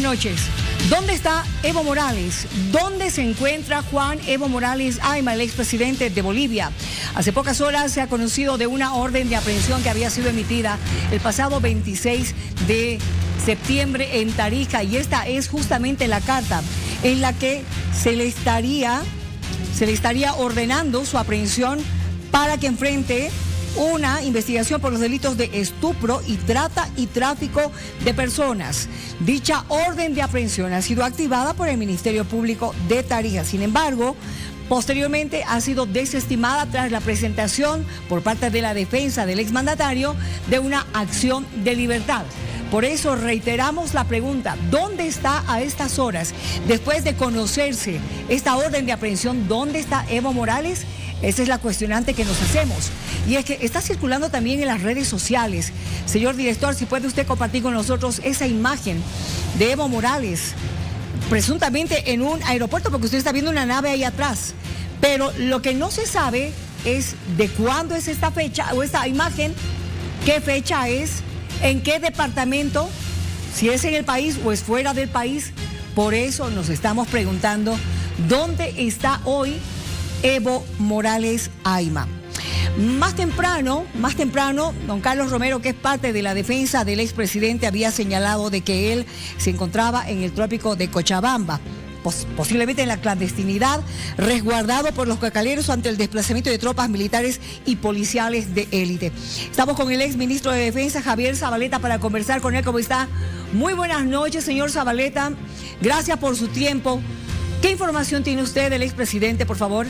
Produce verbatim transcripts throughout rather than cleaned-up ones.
noches. ¿Dónde está Evo Morales? ¿Dónde se encuentra Juan Evo Morales Ayma, el expresidente de Bolivia? Hace pocas horas se ha conocido de una orden de aprehensión que había sido emitida el pasado veintiséis de septiembre en Tarija, y esta es justamente la carta en la que se le estaría, se le estaría ordenando su aprehensión para que enfrente una investigación por los delitos de estupro y trata y tráfico de personas. Dicha orden de aprehensión ha sido activada por el Ministerio Público de Tarija. Sin embargo, posteriormente ha sido desestimada tras la presentación por parte de la defensa del exmandatario de una acción de libertad. Por eso reiteramos la pregunta: ¿dónde está a estas horas, después de conocerse esta orden de aprehensión, dónde está Evo Morales? Esa es la cuestionante que nos hacemos. Y es que está circulando también en las redes sociales. Señor director, si puede usted compartir con nosotros esa imagen de Evo Morales, presuntamente en un aeropuerto, porque usted está viendo una nave ahí atrás. Pero lo que no se sabe es de cuándo es esta fecha o esta imagen, qué fecha es, en qué departamento, si es en el país o es fuera del país. Por eso nos estamos preguntando dónde está hoy Evo Morales Ayma. Más temprano, más temprano, don Carlos Romero, que es parte de la defensa del expresidente, había señalado de que él se encontraba en el trópico de Cochabamba, pos posiblemente en la clandestinidad, resguardado por los cacaleros ante el desplazamiento de tropas militares y policiales de élite. Estamos con el ex ministro de Defensa, Javier Zabaleta, para conversar con él. ¿Cómo está? Muy buenas noches, señor Zabaleta. Gracias por su tiempo. ¿Qué información tiene usted del expresidente, por favor?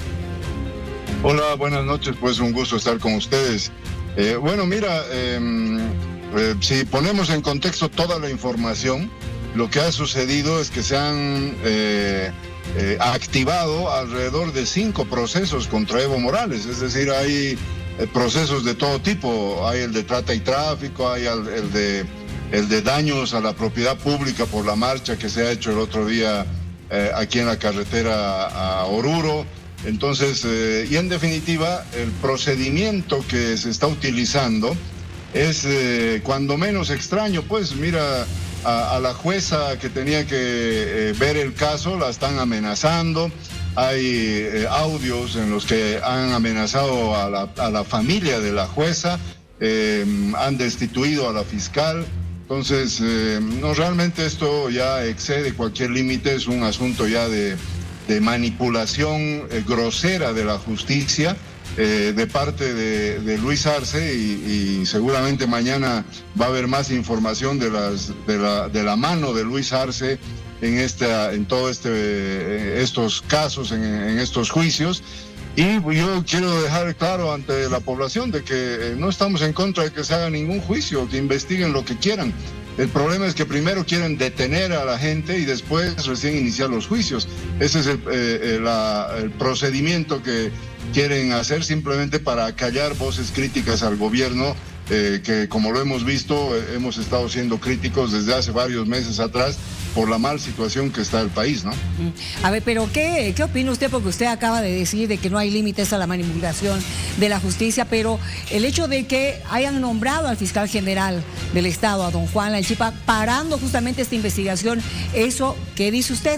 Hola, buenas noches, pues un gusto estar con ustedes. Eh, bueno, mira, eh, eh, si ponemos en contexto toda la información, lo que ha sucedido es que se han eh, eh, activado alrededor de cinco procesos contra Evo Morales, es decir, hay eh, procesos de todo tipo, hay el de trata y tráfico, hay el, el, de, el de daños a la propiedad pública por la marcha que se ha hecho el otro día eh, aquí en la carretera a Oruro. Entonces, eh, y en definitiva, el procedimiento que se está utilizando es eh, cuando menos extraño. Pues mira, a, a la jueza que tenía que eh, ver el caso la están amenazando. Hay eh, audios en los que han amenazado a la, a la familia de la jueza, eh, han destituido a la fiscal. Entonces, eh, no, realmente esto ya excede cualquier límite, es un asunto ya de... de manipulación eh, grosera de la justicia eh, de parte de, de Luis Arce, y, y seguramente mañana va a haber más información de, las, de, la, de la mano de Luis Arce en, esta, en todos este, eh, estos casos, en, en estos juicios. Y yo quiero dejar claro ante la población de que eh, no estamos en contra de que se haga ningún juicio, que investiguen lo que quieran. El problema es que primero quieren detener a la gente y después recién iniciar los juicios. Ese es el, eh, la, el procedimiento que quieren hacer, simplemente para callar voces críticas al gobierno, eh, que como lo hemos visto, eh, hemos estado siendo críticos desde hace varios meses atrás por la mal situación que está el país, ¿no? A ver, pero ¿qué, qué opina usted? Porque usted acaba de decir de que no hay límites a la manipulación de la justicia, pero el hecho de que hayan nombrado al fiscal general del Estado, a don Juan Lanchipa, parando justamente esta investigación, ¿eso qué dice usted?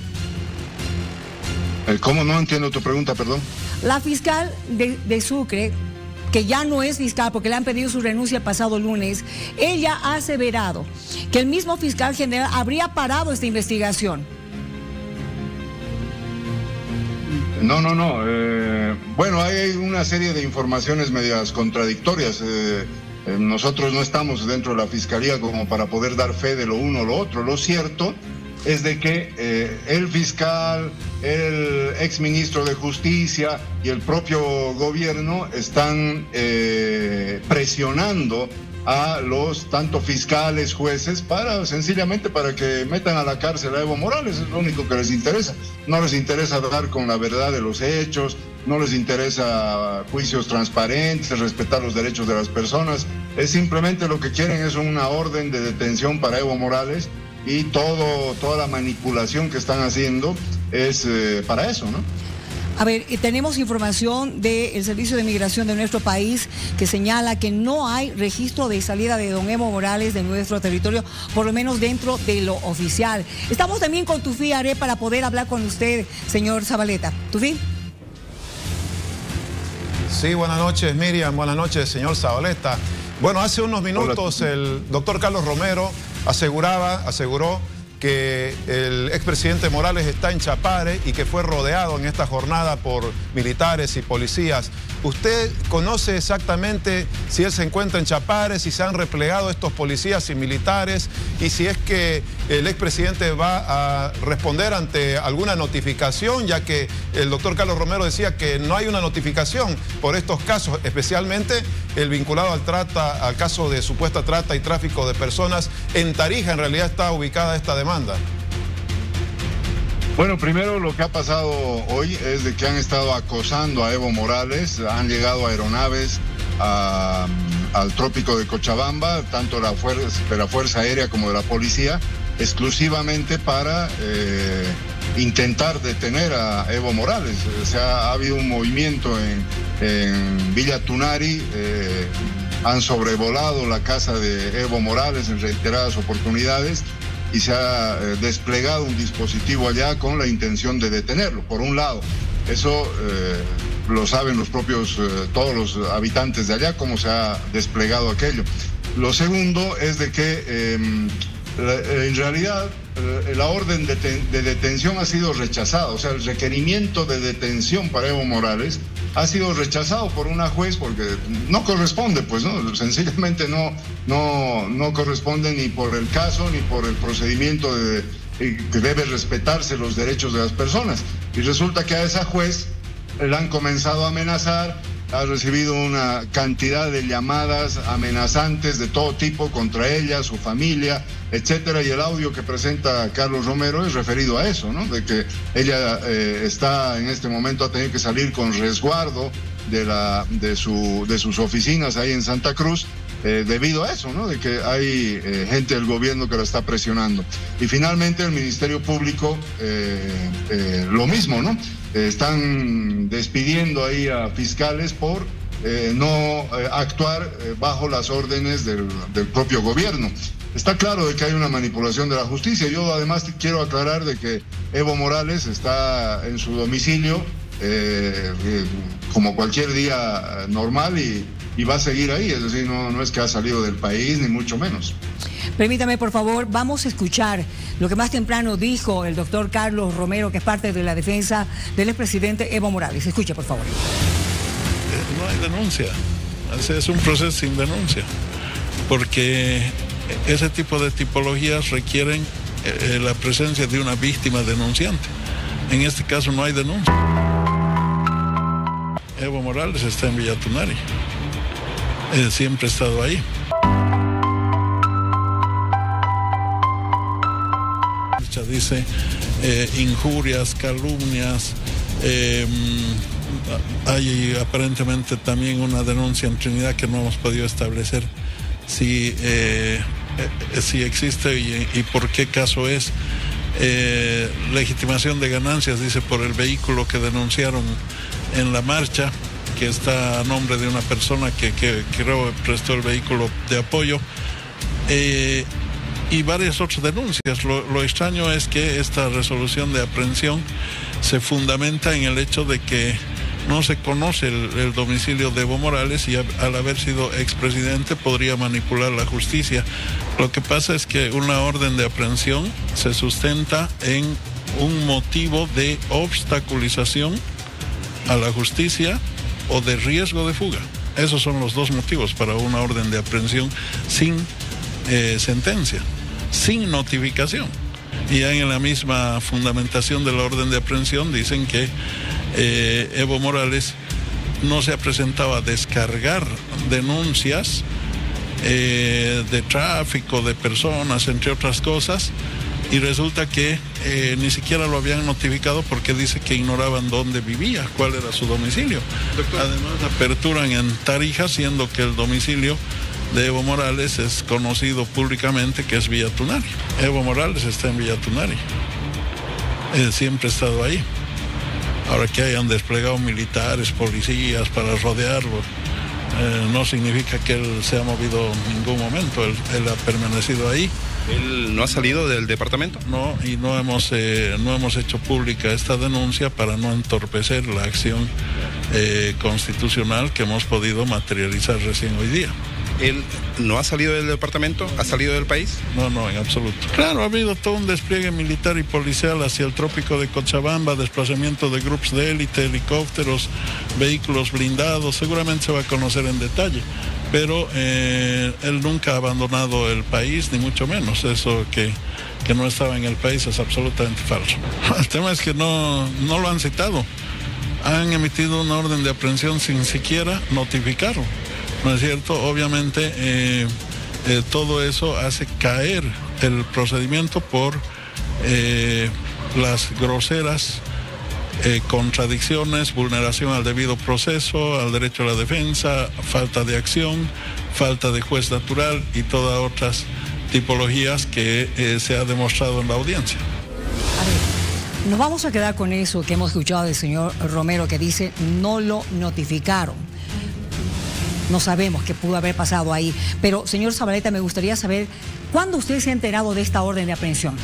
¿Cómo? No entiendo tu pregunta, perdón. La fiscal de, de Sucre, que ya no es fiscal porque le han pedido su renuncia el pasado lunes, ella ha aseverado que el mismo fiscal general habría parado esta investigación. No, no, no. Eh, bueno, hay una serie de informaciones medias contradictorias. Eh, eh, nosotros no estamos dentro de la fiscalía como para poder dar fe de lo uno o lo otro. Lo cierto es de que eh, el fiscal, el exministro de Justicia y el propio gobierno están eh, presionando a los tanto fiscales, jueces, para sencillamente para que metan a la cárcel a Evo Morales. Es lo único que les interesa. No les interesa dar con la verdad de los hechos, no les interesa juicios transparentes, respetar los derechos de las personas. Es simplemente lo que quieren es una orden de detención para Evo Morales, y todo, toda la manipulación que están haciendo es eh, para eso, ¿no? A ver, tenemos información del Servicio de Migración de nuestro país que señala que no hay registro de salida de don Evo Morales de nuestro territorio, por lo menos dentro de lo oficial. Estamos también con Tufí Are para poder hablar con usted, señor Zabaleta. Tufí. Sí, buenas noches, Miriam. Buenas noches, señor Zabaleta. Bueno, hace unos minutos el doctor Carlos Romero aseguraba, aseguró que el expresidente Morales está en Chapare y que fue rodeado en esta jornada por militares y policías. ¿Usted conoce exactamente si él se encuentra en Chapare, si se han replegado estos policías y militares y si es que el expresidente va a responder ante alguna notificación, ya que el doctor Carlos Romero decía que no hay una notificación por estos casos, especialmente el vinculado al trata, al caso de supuesta trata y tráfico de personas en Tarija? En realidad está ubicada esta demanda. Bueno, primero lo que ha pasado hoy es de que han estado acosando a Evo Morales, han llegado aeronaves a, al trópico de Cochabamba, tanto la fuerza, de la Fuerza Aérea como de la Policía, exclusivamente para eh, intentar detener a Evo Morales. O sea, ha habido un movimiento en, en Villa Tunari, eh, han sobrevolado la casa de Evo Morales en reiteradas oportunidades y se ha eh, desplegado un dispositivo allá con la intención de detenerlo, por un lado. Eso eh, lo saben los propios, eh, todos los habitantes de allá, cómo se ha desplegado aquello. Lo segundo es de que eh, en realidad eh, la orden de, de detención ha sido rechazada, o sea, el requerimiento de detención para Evo Morales ha sido rechazado por una juez porque no corresponde, pues, ¿no? Sencillamente no, no, no corresponde ni por el caso ni por el procedimiento de, que debe respetarse los derechos de las personas. Y resulta que a esa juez le han comenzado a amenazar, ha recibido una cantidad de llamadas amenazantes de todo tipo contra ella, su familia, etcétera, y el audio que presenta Carlos Romero es referido a eso, ¿no? De que ella eh, está en este momento, ha tenido que salir con resguardo de, la, de, su, de sus oficinas ahí en Santa Cruz, eh, debido a eso, ¿no? De que hay eh, gente del gobierno que la está presionando. Y finalmente el Ministerio Público, eh, eh, lo mismo, ¿no? Eh, están despidiendo ahí a fiscales por eh, no eh, actuar eh, bajo las órdenes del, del propio gobierno. Está claro de que hay una manipulación de la justicia. Yo además quiero aclarar de que Evo Morales está en su domicilio eh, eh, como cualquier día normal y, y va a seguir ahí, es decir, no, no es que ha salido del país, ni mucho menos. Permítame, por favor, vamos a escuchar lo que más temprano dijo el doctor Carlos Romero, que es parte de la defensa del expresidente Evo Morales. Escuche, por favor. No hay denuncia. Ese es un proceso sin denuncia, porque ese tipo de tipologías requieren eh, la presencia de una víctima denunciante. En este caso no hay denuncia. Evo Morales está en Villa Tunari. Él siempre ha estado ahí. Dice eh, injurias, calumnias, eh, hay aparentemente también una denuncia en Trinidad que no hemos podido establecer si, eh, eh, si existe y, y por qué caso es. Eh, legitimación de ganancias, dice, por el vehículo que denunciaron en la marcha, que está a nombre de una persona que, que creo prestó el vehículo de apoyo. Eh, y varias otras denuncias. Lo, lo extraño es que esta resolución de aprehensión se fundamenta en el hecho de que no se conoce el, el domicilio de Evo Morales y a, al haber sido expresidente podría manipular la justicia. Lo que pasa es que una orden de aprehensión se sustenta en un motivo de obstaculización a la justicia o de riesgo de fuga. Esos son los dos motivos para una orden de aprehensión sin eh, sentencia, sin notificación. Y ya en la misma fundamentación de la orden de aprehensión dicen que eh, Evo Morales no se ha presentado a descargar denuncias eh, de tráfico de personas, entre otras cosas, y resulta que eh, ni siquiera lo habían notificado porque dice que ignoraban dónde vivía, cuál era su domicilio. Doctor. Además, aperturan en Tarija, siendo que el domicilio de Evo Morales es conocido públicamente que es Villa Tunari. Evo Morales está en Villa Tunari. Él siempre ha estado ahí. Ahora que hayan desplegado militares, policías para rodearlo, eh, no significa que él se ha movido en ningún momento, él, él ha permanecido ahí. ¿Él no ha salido del departamento? No, y no hemos, eh, no hemos hecho pública esta denuncia para no entorpecer la acción eh, constitucional que hemos podido materializar recién hoy día. ¿Él no ha salido del departamento? ¿Ha salido del país? No, no, en absoluto. Claro, ha habido todo un despliegue militar y policial hacia el trópico de Cochabamba, desplazamiento de grupos de élite, helicópteros, vehículos blindados, seguramente se va a conocer en detalle, pero eh, él nunca ha abandonado el país, ni mucho menos. Eso que, que no estaba en el país es absolutamente falso. El tema es que no, no lo han citado. Han emitido una orden de aprehensión sin siquiera notificarlo. ¿No es cierto? Obviamente eh, eh, todo eso hace caer el procedimiento por eh, las groseras eh, contradicciones, vulneración al debido proceso, al derecho a la defensa, falta de acción, falta de juez natural y todas otras tipologías que eh, se ha demostrado en la audiencia. A ver, nos vamos a quedar con eso que hemos escuchado del señor Romero, que dice no lo notificaron. No sabemos qué pudo haber pasado ahí. Pero, señor Zabaleta, me gustaría saber, ¿cuándo usted se ha enterado de esta orden de aprehensión?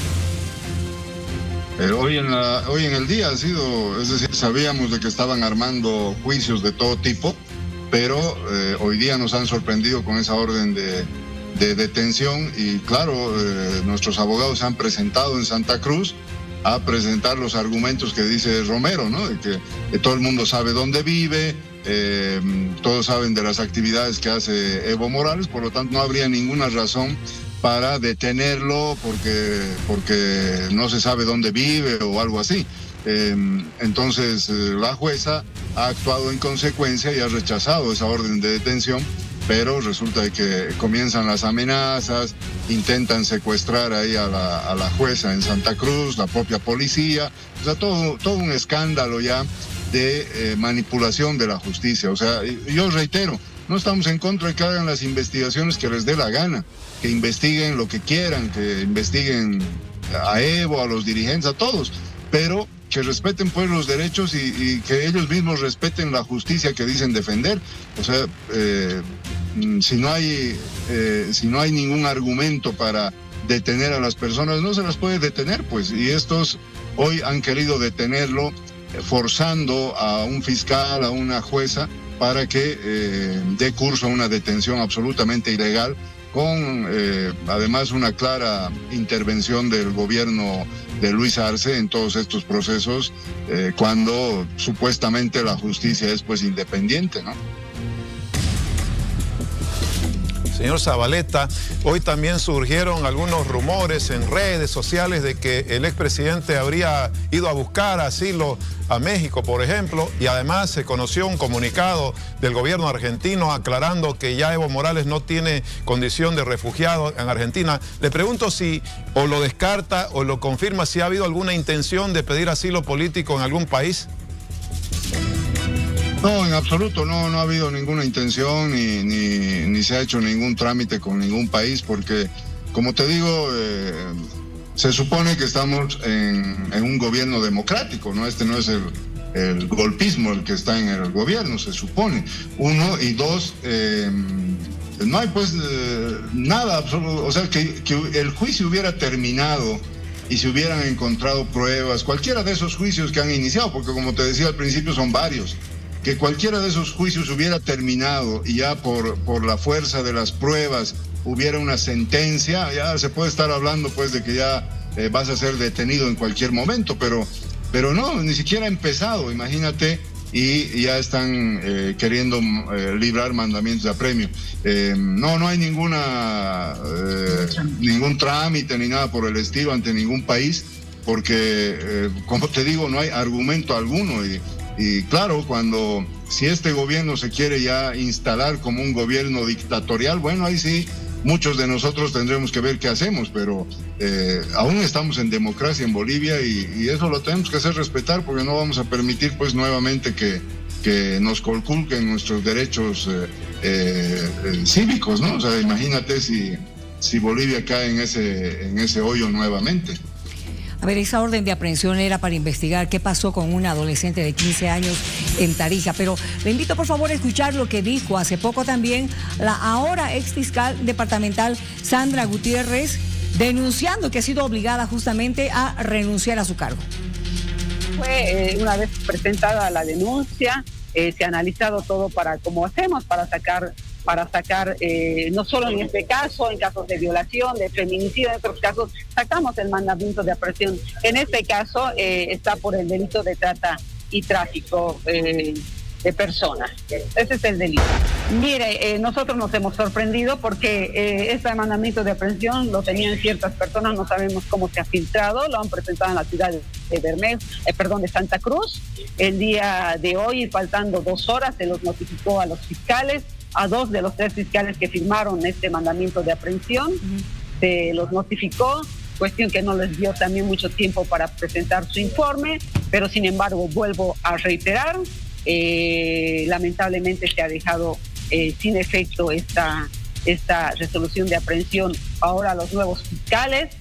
Eh, hoy, en la, hoy en el día ha sido, es decir, sabíamos de que estaban armando juicios de todo tipo, pero eh, hoy día nos han sorprendido con esa orden de, de detención y claro, eh, nuestros abogados se han presentado en Santa Cruz a presentar los argumentos que dice Romero, ¿no? De que, que todo el mundo sabe dónde vive, eh, todos saben de las actividades que hace Evo Morales, por lo tanto no habría ninguna razón para detenerlo porque, porque no se sabe dónde vive o algo así. Eh, entonces eh, la jueza ha actuado en consecuencia y ha rechazado esa orden de detención, pero resulta que comienzan las amenazas, intentan secuestrar ahí a la, a la jueza en Santa Cruz, la propia policía, o sea, todo, todo un escándalo ya de eh, manipulación de la justicia. O sea, yo reitero, no estamos en contra de que hagan las investigaciones que les dé la gana, que investiguen lo que quieran, que investiguen a Evo, a los dirigentes, a todos, pero que respeten pues los derechos y, y que ellos mismos respeten la justicia que dicen defender. O sea, eh, si no hay eh, si no hay ningún argumento para detener a las personas, no se las puede detener, pues. Y estos hoy han querido detenerlo, eh, forzando a un fiscal, a una jueza, para que eh, dé curso a una detención absolutamente ilegal, con eh, además una clara intervención del gobierno de Luis Arce en todos estos procesos, eh, cuando supuestamente la justicia es pues independiente, ¿no? Señor Zabaleta, hoy también surgieron algunos rumores en redes sociales de que el expresidente habría ido a buscar asilo a México, por ejemplo, y además se conoció un comunicado del gobierno argentino aclarando que ya Evo Morales no tiene condición de refugiado en Argentina. Le pregunto si o lo descarta o lo confirma, si ha habido alguna intención de pedir asilo político en algún país. No, en absoluto, no, no ha habido ninguna intención ni, ni, ni se ha hecho ningún trámite con ningún país, porque, como te digo, eh, se supone que estamos en, en un gobierno democrático, ¿no? Este no es el, el golpismo el que está en el gobierno, se supone. Uno, y dos, eh, no hay pues eh, nada absoluto, o sea, que, que el juicio hubiera terminado y se hubieran encontrado pruebas, cualquiera de esos juicios que han iniciado, porque como te decía al principio son varios, que cualquiera de esos juicios hubiera terminado y ya por, por la fuerza de las pruebas hubiera una sentencia, ya se puede estar hablando pues de que ya eh, vas a ser detenido en cualquier momento, pero, pero no, ni siquiera ha empezado, imagínate, y ya están eh, queriendo eh, librar mandamientos de apremio. Eh, no, no hay ninguna eh, ningún trámite ni nada por el estilo ante ningún país, porque, eh, como te digo, no hay argumento alguno. Y, Y claro, cuando, si este gobierno se quiere ya instalar como un gobierno dictatorial, bueno, ahí sí, muchos de nosotros tendremos que ver qué hacemos, pero eh, aún estamos en democracia en Bolivia y, y eso lo tenemos que hacer respetar, porque no vamos a permitir pues nuevamente que, que nos conculquen nuestros derechos eh, eh, cívicos, ¿no? O sea, imagínate si, si Bolivia cae en ese, en ese hoyo nuevamente. A ver, esa orden de aprehensión era para investigar qué pasó con una adolescente de quince años en Tarija, pero le invito por favor a escuchar lo que dijo hace poco también la ahora ex fiscal departamental Sandra Gutiérrez, denunciando que ha sido obligada justamente a renunciar a su cargo. Fue eh, una vez presentada la denuncia, eh, se ha analizado todo para, como hacemos, para sacar para sacar, eh, no solo en este caso, en casos de violación, de feminicidio, en otros casos, sacamos el mandamiento de aprehensión. En este caso eh, está por el delito de trata y tráfico eh, de personas. Ese es el delito. Mire, eh, nosotros nos hemos sorprendido porque eh, este mandamiento de aprehensión lo tenían ciertas personas, no sabemos cómo se ha filtrado, lo han presentado en la ciudad de Bermejo, eh, perdón, de Santa Cruz. El día de hoy, faltando dos horas, se los notificó a los fiscales, a dos de los tres fiscales que firmaron este mandamiento de aprehensión, uh-huh. Se los notificó, cuestión que no les dio también mucho tiempo para presentar su informe, pero sin embargo vuelvo a reiterar, eh, lamentablemente se ha dejado eh, sin efecto esta, esta resolución de aprehensión. Ahora los nuevos fiscales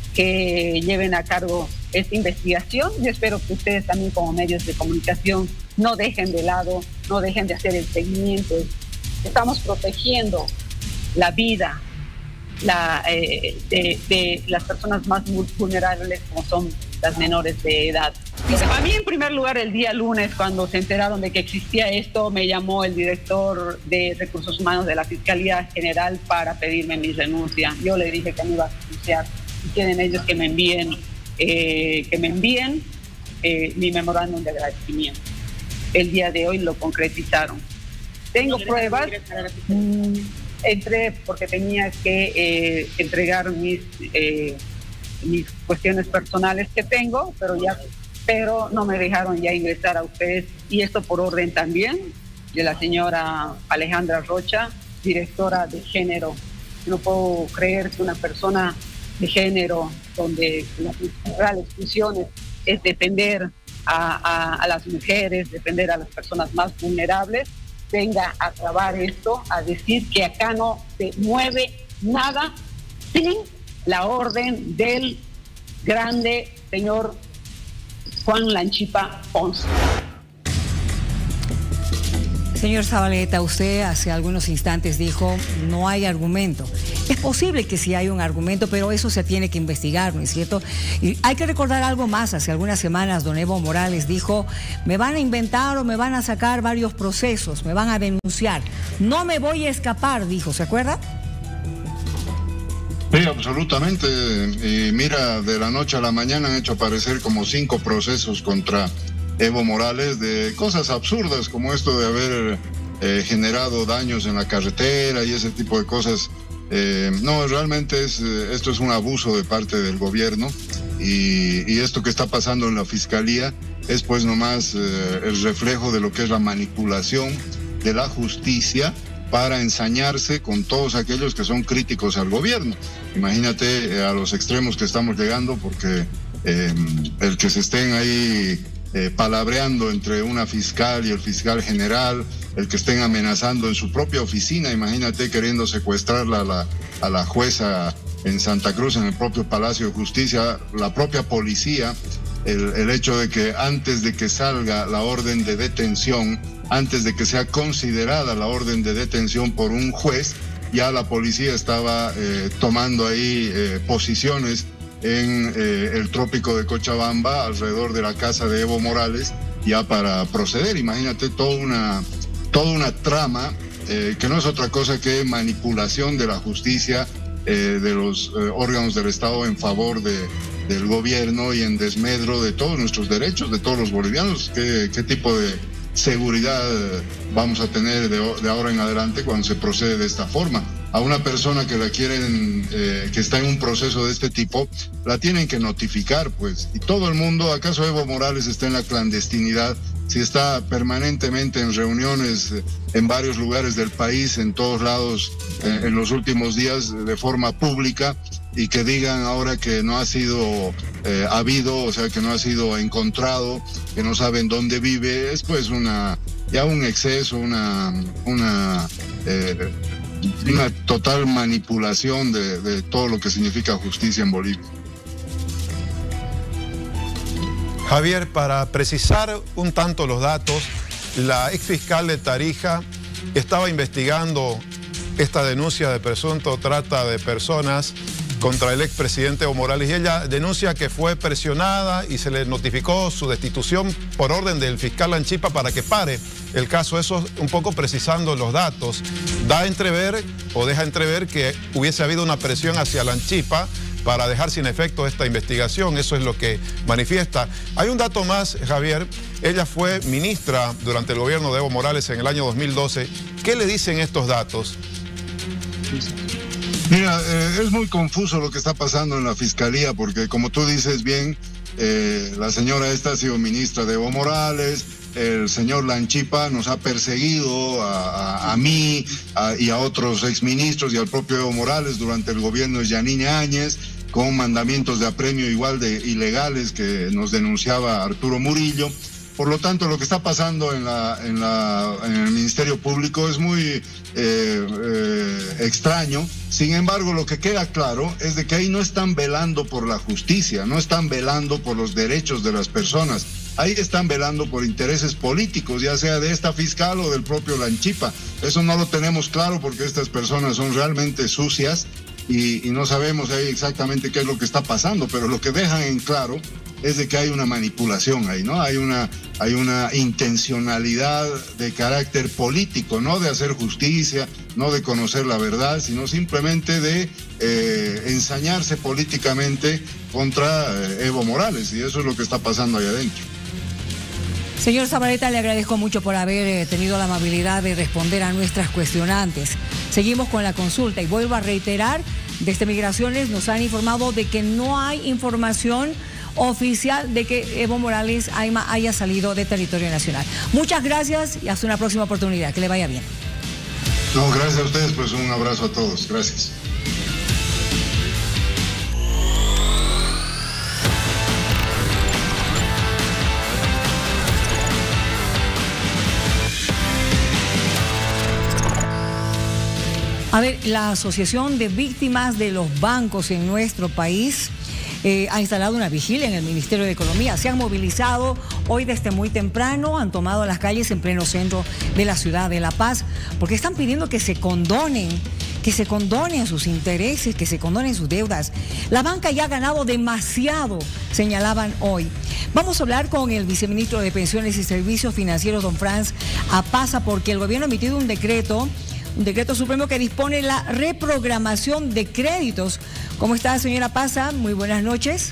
que lleven a cargo esta investigación, yo espero que ustedes también como medios de comunicación no dejen de lado, no dejen de hacer el seguimiento. Estamos protegiendo la vida la, eh, de, de las personas más vulnerables, como son las menores de edad. A mí, en primer lugar, el día lunes, cuando se enteraron de que existía esto, me llamó el director de Recursos Humanos de la Fiscalía General para pedirme mi renuncia. Yo le dije que me iba a renunciar. Si quieren ellos que me envíen, eh, que me envíen eh, mi memorándum de agradecimiento. El día de hoy lo concretizaron. Tengo pruebas, mmm, entré porque tenía que eh, entregar mis, eh, mis cuestiones personales que tengo, pero ya, pero no me dejaron ya ingresar a ustedes, y esto por orden también de la señora Alejandra Rocha, directora de género. No puedo creer que una persona de género, donde las principales funciones es defender a, a, a las mujeres, defender a las personas más vulnerables, venga a trabar esto, a decir que acá no se mueve nada sin la orden del grande señor Juan Lanchipa Ponce. Señor Zabaleta, usted hace algunos instantes dijo no hay argumento. Es posible que sí hay un argumento, pero eso se tiene que investigar, ¿no es cierto? Y hay que recordar algo más. Hace algunas semanas don Evo Morales dijo, me van a inventar o me van a sacar varios procesos, me van a denunciar. No me voy a escapar, dijo, ¿se acuerda? Sí, absolutamente. Y mira, de la noche a la mañana han hecho aparecer como cinco procesos contra Evo Morales de cosas absurdas como esto de haber eh, generado daños en la carretera y ese tipo de cosas. Eh, no, realmente es, esto es un abuso de parte del gobierno, y, y esto que está pasando en la fiscalía es pues nomás eh, el reflejo de lo que es la manipulación de la justicia para ensañarse con todos aquellos que son críticos al gobierno. Imagínate eh, a los extremos que estamos llegando, porque eh, el que se estén ahí Eh, palabreando entre una fiscal y el fiscal general, el que estén amenazando en su propia oficina, imagínate, queriendo secuestrarla a la, a la jueza en Santa Cruz, en el propio Palacio de Justicia, la propia policía, el, el hecho de que antes de que salga la orden de detención, antes de que sea considerada la orden de detención por un juez, ya la policía estaba eh, tomando ahí eh, posiciones en eh, el trópico de Cochabamba, alrededor de la casa de Evo Morales, ya para proceder. Imagínate toda una, toda una trama eh, que no es otra cosa que manipulación de la justicia, eh, de los eh, órganos del Estado en favor de, del gobierno y en desmedro de todos nuestros derechos, de todos los bolivianos. ¿Qué, qué tipo de seguridad vamos a tener de, de ahora en adelante cuando se procede de esta forma? A una persona que la quieren, eh, que está en un proceso de este tipo, la tienen que notificar, pues. Y todo el mundo, ¿acaso Evo Morales está en la clandestinidad? Si está permanentemente en reuniones en varios lugares del país, en todos lados, eh, en los últimos días, de forma pública, y que digan ahora que no ha sido eh, habido, o sea, que no ha sido encontrado, que no saben dónde vive, es pues una, ya un exceso, una, una, eh, una total manipulación de, de todo lo que significa justicia en Bolivia. Javier, para precisar un tanto los datos, la exfiscal de Tarija estaba investigando esta denuncia de presunto trata de personas contra el expresidente Evo Morales y ella denuncia que fue presionada y se le notificó su destitución por orden del fiscal Lanchipa para que pare el caso. Eso un poco precisando los datos. Da a entrever o deja entrever que hubiese habido una presión hacia Lanchipa para dejar sin efecto esta investigación. Eso es lo que manifiesta. Hay un dato más, Javier. Ella fue ministra durante el gobierno de Evo Morales en el año dos mil doce. ¿Qué le dicen estos datos? Mira, eh, es muy confuso lo que está pasando en la Fiscalía, porque como tú dices bien, eh, la señora esta ha sido ministra de Evo Morales, el señor Lanchipa nos ha perseguido a, a, a mí a, y a otros exministros y al propio Evo Morales durante el gobierno de Yanine Áñez, con mandamientos de apremio igual de ilegales que nos denunciaba Arturo Murillo. Por lo tanto, lo que está pasando en, la, en, la, en el Ministerio Público es muy eh, eh, extraño. Sin embargo, lo que queda claro es de que ahí no están velando por la justicia, no están velando por los derechos de las personas. Ahí están velando por intereses políticos, ya sea de esta fiscal o del propio Lanchipa. Eso no lo tenemos claro porque estas personas son realmente sucias y, y no sabemos ahí exactamente qué es lo que está pasando, pero lo que dejan en claro es de que hay una manipulación ahí, ¿no? Hay una, hay una intencionalidad de carácter político, no de hacer justicia, no de conocer la verdad, sino simplemente de eh, ensañarse políticamente contra eh, Evo Morales, y eso es lo que está pasando ahí adentro. Señor Zabaleta, le agradezco mucho por haber eh, tenido la amabilidad de responder a nuestras cuestionantes. Seguimos con la consulta y vuelvo a reiterar, desde Migraciones nos han informado de que no hay información oficial de que Evo Morales haya salido de territorio nacional. Muchas gracias y hasta una próxima oportunidad. Que le vaya bien. No, gracias a ustedes, pues un abrazo a todos. Gracias. A ver, la Asociación de Víctimas de los Bancos en nuestro país Eh, ha instalado una vigilia en el Ministerio de Economía. Se han movilizado hoy desde muy temprano, han tomado las calles en pleno centro de la ciudad de La Paz, porque están pidiendo que se condonen, que se condonen sus intereses, que se condonen sus deudas. La banca ya ha ganado demasiado, señalaban hoy. Vamos a hablar con el viceministro de Pensiones y Servicios Financieros, don Franz Apaza, porque el gobierno ha emitido un decreto Un decreto supremo que dispone la reprogramación de créditos. ¿Cómo está, señora Paza? Muy buenas noches.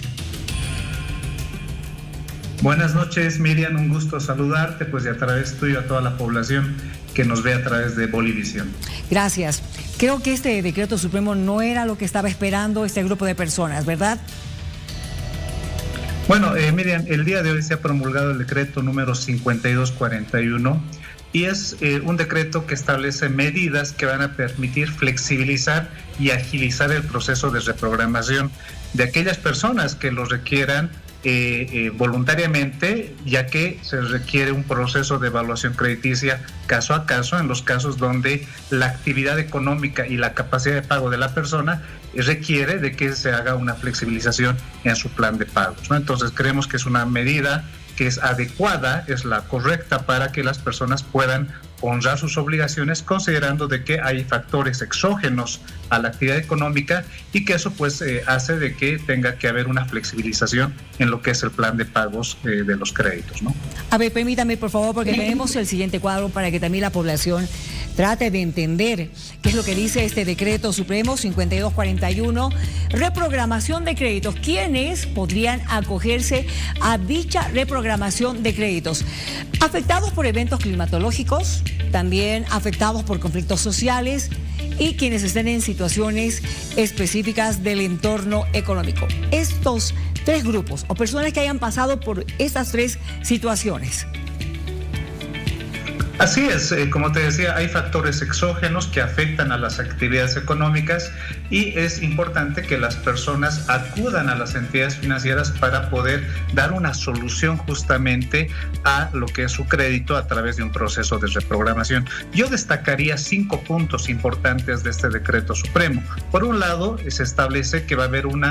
Buenas noches, Miriam. Un gusto saludarte, pues, y a través tuyo a toda la población que nos ve a través de Bolivisión. Gracias. Creo que este decreto supremo no era lo que estaba esperando este grupo de personas, ¿verdad? Bueno, eh, Miriam, el día de hoy se ha promulgado el decreto número cincuenta y dos cuarenta y uno. Y es eh, un decreto que establece medidas que van a permitir flexibilizar y agilizar el proceso de reprogramación de aquellas personas que lo requieran eh, eh, voluntariamente, ya que se requiere un proceso de evaluación crediticia caso a caso en los casos donde la actividad económica y la capacidad de pago de la persona requiere de que se haga una flexibilización en su plan de pagos, ¿no? Entonces creemos que es una medida que es adecuada, es la correcta para que las personas puedan honrar sus obligaciones, considerando de que hay factores exógenos a la actividad económica y que eso pues eh, hace de que tenga que haber una flexibilización en lo que es el plan de pagos eh, de los créditos, ¿no? A ver, permítame por favor, porque tenemos el siguiente cuadro para que también la población trate de entender qué es lo que dice este decreto supremo cincuenta y dos cuarenta y uno, reprogramación de créditos. ¿Quiénes podrían acogerse a dicha reprogramación de créditos? Afectados por eventos climatológicos, también afectados por conflictos sociales y quienes estén en situaciones específicas del entorno económico. Estos tres grupos o personas que hayan pasado por estas tres situaciones. Así es, eh, como te decía, hay factores exógenos que afectan a las actividades económicas y es importante que las personas acudan a las entidades financieras para poder dar una solución justamente a lo que es su crédito a través de un proceso de reprogramación. Yo destacaría cinco puntos importantes de este decreto supremo. Por un lado, se establece que va a haber una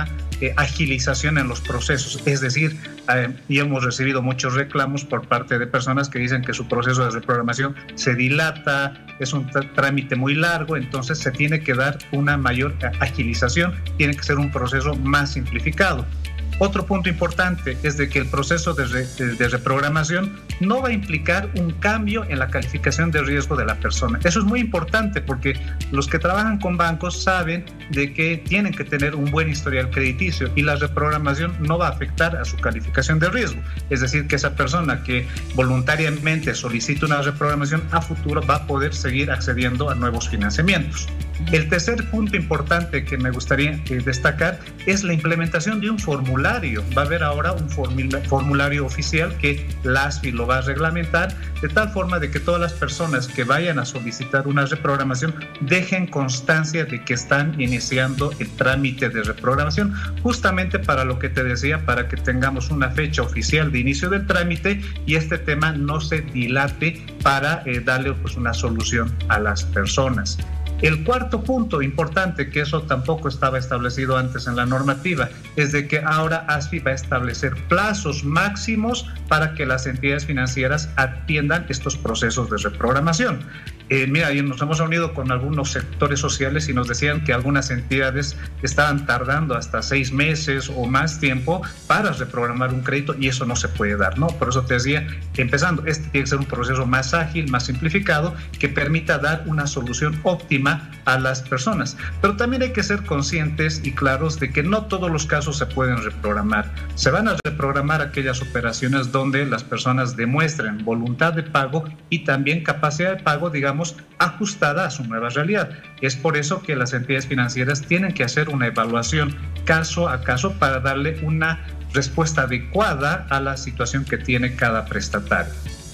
eh, agilización en los procesos. Es decir, eh, y hemos recibido muchos reclamos por parte de personas que dicen que su proceso de reprogramación se dilata, es un trámite muy largo, entonces se tiene que dar una mayor agilización, tiene que ser un proceso más simplificado. Otro punto importante es de que el proceso de, re, de, de reprogramación no va a implicar un cambio en la calificación de riesgo de la persona. Eso es muy importante porque los que trabajan con bancos saben de que tienen que tener un buen historial crediticio y la reprogramación no va a afectar a su calificación de riesgo. Es decir, que esa persona que voluntariamente solicita una reprogramación a futuro va a poder seguir accediendo a nuevos financiamientos. El tercer punto importante que me gustaría eh, destacar es la implementación de un formulario. Va a haber ahora un formula, formulario oficial que la A S F I lo va a reglamentar de tal forma de que todas las personas que vayan a solicitar una reprogramación dejen constancia de que están iniciando el trámite de reprogramación, justamente para lo que te decía, para que tengamos una fecha oficial de inicio del trámite y este tema no se dilate para eh, darle pues, una solución a las personas. El cuarto punto importante, que eso tampoco estaba establecido antes en la normativa, es de que ahora A S F I va a establecer plazos máximos para que las entidades financieras atiendan estos procesos de reprogramación. Eh, mira, nos hemos reunido con algunos sectores sociales y nos decían que algunas entidades estaban tardando hasta seis meses o más tiempo para reprogramar un crédito y eso no se puede dar, ¿no? Por eso te decía, empezando, este tiene que ser un proceso más ágil, más simplificado, que permita dar una solución óptima a las personas. Pero también hay que ser conscientes y claros de que no todos los casos se pueden reprogramar. Se van a reprogramar aquellas operaciones donde las personas demuestren voluntad de pago y también capacidad de pago, digamos, ajustada a su nueva realidad. Es por eso que las entidades financieras tienen que hacer una evaluación caso a caso para darle una respuesta adecuada a la situación que tiene cada prestatario.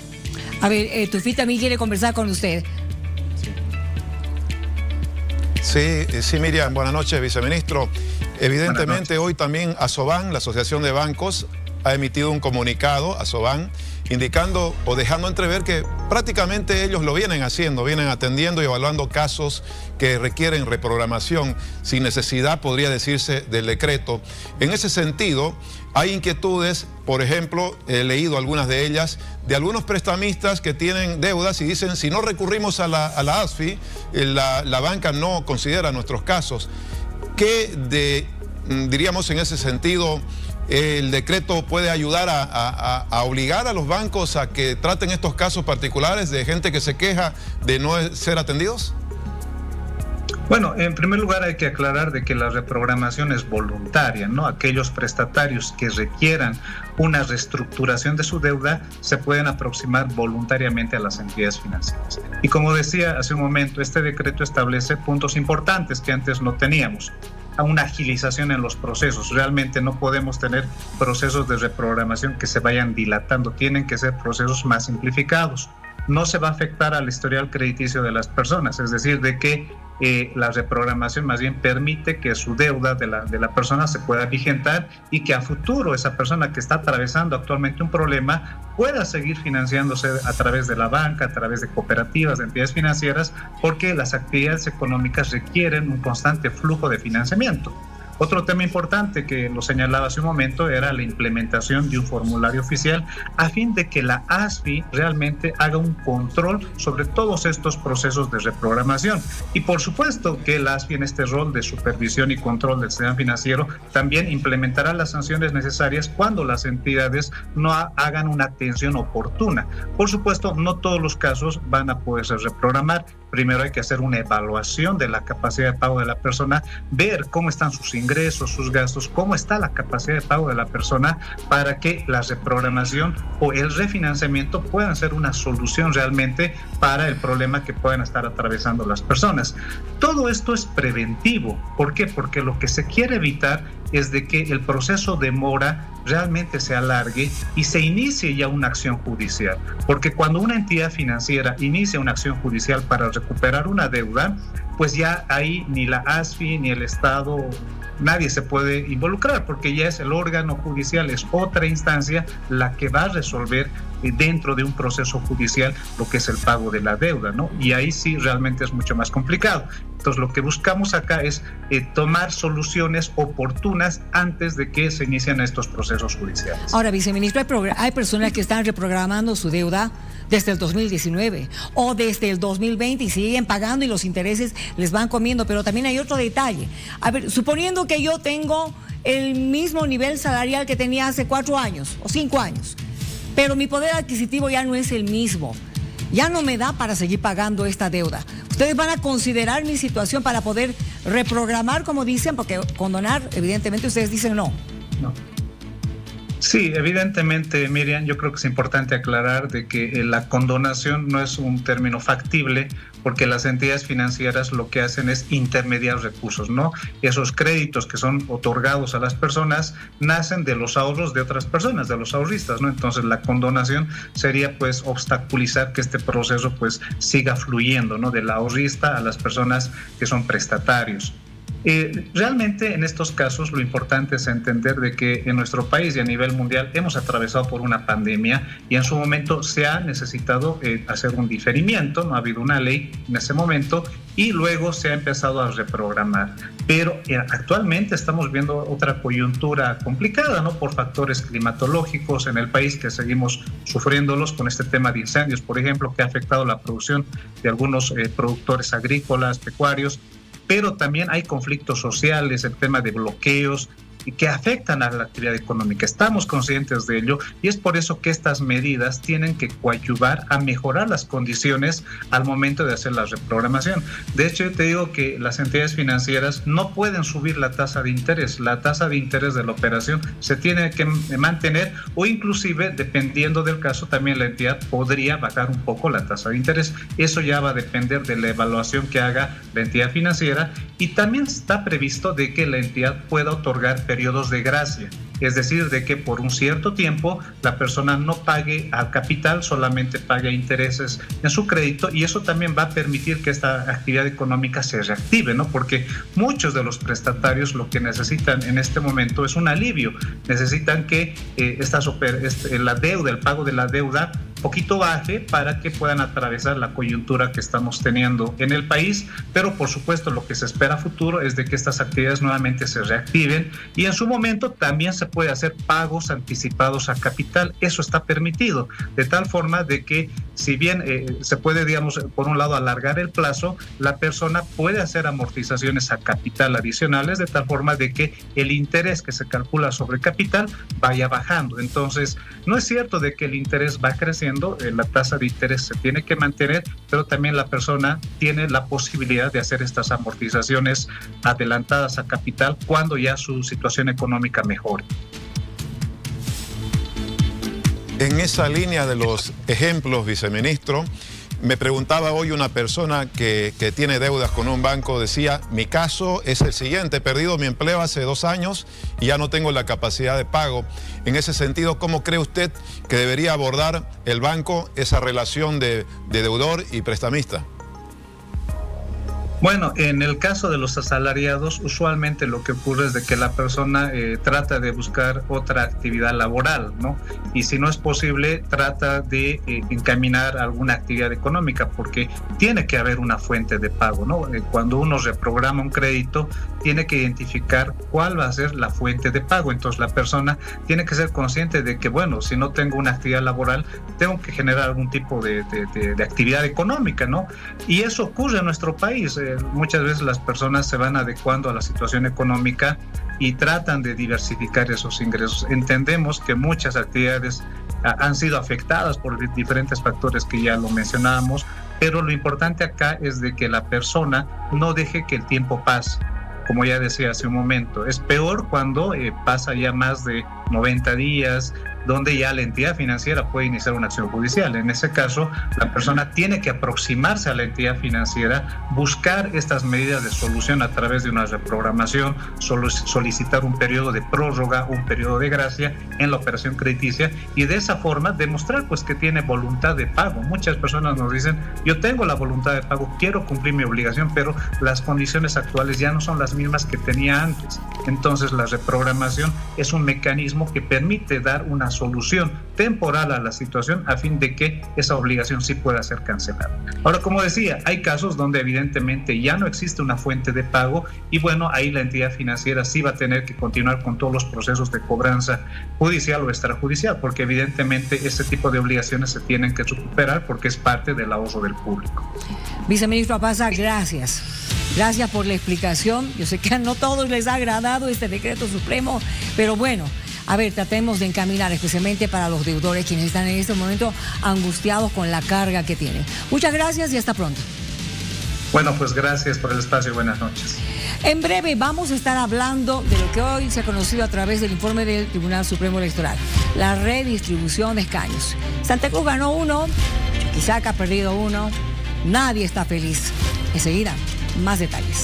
A ver, eh, Tufi también quiere conversar con usted. Sí, sí, Miriam, buenas noches, viceministro. Evidentemente hoy también Asoban, la Asociación de Bancos, ha emitido un comunicado, Asoban, indicando o dejando entrever que prácticamente ellos lo vienen haciendo, vienen atendiendo y evaluando casos que requieren reprogramación sin necesidad, podría decirse, del decreto. En ese sentido, hay inquietudes, por ejemplo, he leído algunas de ellas, de algunos prestamistas que tienen deudas y dicen, si no recurrimos a la, a la A S F I, la, la banca no considera nuestros casos. ¿Qué de, diríamos en ese sentido, el decreto puede ayudar a, a, a obligar a los bancos a que traten estos casos particulares de gente que se queja de no ser atendidos? Bueno, en primer lugar hay que aclarar de que la reprogramación es voluntaria, ¿no? Aquellos prestatarios que requieran una reestructuración de su deuda se pueden aproximar voluntariamente a las entidades financieras. Y como decía hace un momento, este decreto establece puntos importantes que antes no teníamos. Una agilización en los procesos. Realmente no podemos tener procesos de reprogramación que se vayan dilatando, tienen que ser procesos más simplificados. No se va a afectar al historial crediticio de las personas, es decir, de que eh, la reprogramación más bien permite que su deuda de la, de la persona se pueda vigentar y que a futuro esa persona que está atravesando actualmente un problema pueda seguir financiándose a través de la banca, a través de cooperativas, de entidades financieras, porque las actividades económicas requieren un constante flujo de financiamiento. Otro tema importante que lo señalaba hace un momento era la implementación de un formulario oficial a fin de que la A S F I realmente haga un control sobre todos estos procesos de reprogramación. Y por supuesto que la A S F I en este rol de supervisión y control del sistema financiero también implementará las sanciones necesarias cuando las entidades no hagan una atención oportuna. Por supuesto, no todos los casos van a poderse reprogramar. Primero hay que hacer una evaluación de la capacidad de pago de la persona, ver cómo están sus ingresos, sus gastos, cómo está la capacidad de pago de la persona para que la reprogramación o el refinanciamiento puedan ser una solución realmente para el problema que puedan estar atravesando las personas. Todo esto es preventivo. ¿Por qué? Porque lo que se quiere evitar es de que el proceso de mora realmente se alargue y se inicie ya una acción judicial. Porque cuando una entidad financiera inicia una acción judicial para recuperar una deuda, pues ya ahí ni la A S F I ni el Estado, nadie se puede involucrar porque ya es el órgano judicial, es otra instancia la que va a resolver eh, dentro de un proceso judicial lo que es el pago de la deuda, ¿no? Y ahí sí realmente es mucho más complicado. Entonces lo que buscamos acá es eh, tomar soluciones oportunas antes de que se inicien estos procesos judiciales. Ahora, viceministro, hay, hay personas que están reprogramando su deuda desde el dos mil diecinueve o desde el dos mil veinte y siguen pagando y los intereses les van comiendo, pero también hay otro detalle. A ver, suponiendo que yo tengo el mismo nivel salarial que tenía hace cuatro años o cinco años, pero mi poder adquisitivo ya no es el mismo, ya no me da para seguir pagando esta deuda. ¿Ustedes van a considerar mi situación para poder reprogramar, como dicen? Porque condonar, evidentemente, ustedes dicen no. No. Sí, evidentemente, Miriam, yo creo que es importante aclarar de que la condonación no es un término factible, porque las entidades financieras lo que hacen es intermediar recursos, ¿no? Esos créditos que son otorgados a las personas nacen de los ahorros de otras personas, de los ahorristas, ¿no? Entonces la condonación sería pues obstaculizar que este proceso pues siga fluyendo, ¿no? Del ahorrista a las personas que son prestatarios. Eh, realmente en estos casos lo importante es entender de que en nuestro país y a nivel mundial hemos atravesado por una pandemia y en su momento se ha necesitado eh, hacer un diferimiento, no ha habido una ley en ese momento y luego se ha empezado a reprogramar. Pero eh, actualmente estamos viendo otra coyuntura complicada, ¿no? Por factores climatológicos en el país que seguimos sufriéndolos con este tema de incendios, por ejemplo, que ha afectado la producción de algunos eh, productores agrícolas, pecuarios, pero también hay conflictos sociales, el tema de bloqueos que afectan a la actividad económica. Estamos conscientes de ello y es por eso que estas medidas tienen que coadyuvar a mejorar las condiciones al momento de hacer la reprogramación. De hecho, yo te digo que las entidades financieras no pueden subir la tasa de interés. La tasa de interés de la operación se tiene que mantener o inclusive, dependiendo del caso, también la entidad podría bajar un poco la tasa de interés. Eso ya va a depender de la evaluación que haga la entidad financiera y también está previsto de que la entidad pueda otorgar periodos de gracia, es decir, de que por un cierto tiempo la persona no pague al capital, solamente pague intereses en su crédito y eso también va a permitir que esta actividad económica se reactive, ¿no? Porque muchos de los prestatarios lo que necesitan en este momento es un alivio, necesitan que eh, estas oper- este, la deuda, el pago de la deuda poquito baje para que puedan atravesar la coyuntura que estamos teniendo en el país, pero por supuesto lo que se espera a futuro es de que estas actividades nuevamente se reactiven y en su momento también se puede hacer pagos anticipados a capital, eso está permitido, de tal forma de que si bien eh, se puede, digamos, por un lado alargar el plazo, la persona puede hacer amortizaciones a capital adicionales de tal forma de que el interés que se calcula sobre capital vaya bajando. Entonces, no es cierto de que el interés va creciendo, eh, la tasa de interés se tiene que mantener, pero también la persona tiene la posibilidad de hacer estas amortizaciones adelantadas a capital cuando ya su situación económica mejore. En esa línea de los ejemplos, viceministro, me preguntaba hoy una persona que, que tiene deudas con un banco, decía, mi caso es el siguiente, he perdido mi empleo hace dos años y ya no tengo la capacidad de pago. En ese sentido, ¿cómo cree usted que debería abordar el banco esa relación de, de deudor y prestamista? Bueno, en el caso de los asalariados, usualmente lo que ocurre es de que la persona eh, trata de buscar otra actividad laboral, ¿no? Y si no es posible, trata de eh, encaminar alguna actividad económica, porque tiene que haber una fuente de pago, ¿no? Eh, cuando uno reprograma un crédito, tiene que identificar cuál va a ser la fuente de pago. Entonces, la persona tiene que ser consciente de que, bueno, si no tengo una actividad laboral, tengo que generar algún tipo de, de, de, de actividad económica, ¿no? Y eso ocurre en nuestro país. Eh, Muchas veces las personas se van adecuando a la situación económica y tratan de diversificar esos ingresos. Entendemos que muchas actividades han sido afectadas por diferentes factores que ya lo mencionábamos, pero lo importante acá es de que la persona no deje que el tiempo pase. Como ya decía hace un momento, es peor cuando eh, pasa ya más de noventa días, donde ya la entidad financiera puede iniciar una acción judicial. En ese caso, la persona tiene que aproximarse a la entidad financiera, buscar estas medidas de solución a través de una reprogramación, solicitar un periodo de prórroga, un periodo de gracia en la operación crediticia y de esa forma demostrar pues que tiene voluntad de pago. Muchas personas nos dicen, yo tengo la voluntad de pago, quiero cumplir mi obligación, pero las condiciones actuales ya no son las mismas que tenía antes. Entonces la reprogramación es un mecanismo que permite dar una una solución temporal a la situación a fin de que esa obligación sí pueda ser cancelada. Ahora, como decía, hay casos donde evidentemente ya no existe una fuente de pago y bueno, ahí la entidad financiera sí va a tener que continuar con todos los procesos de cobranza judicial o extrajudicial, porque evidentemente este tipo de obligaciones se tienen que recuperar porque es parte del ahorro del público. Viceministro Apaza, gracias. Gracias por la explicación. Yo sé que a no todos les ha agradado este decreto supremo, pero bueno, a ver, tratemos de encaminar especialmente para los deudores quienes están en este momento angustiados con la carga que tienen. Muchas gracias y hasta pronto. Bueno, pues gracias por el espacio y buenas noches. En breve vamos a estar hablando de lo que hoy se ha conocido a través del informe del Tribunal Supremo Electoral, la redistribución de escaños. Santa Cruz ganó uno, Chuquisaca ha perdido uno, nadie está feliz. Enseguida, más detalles.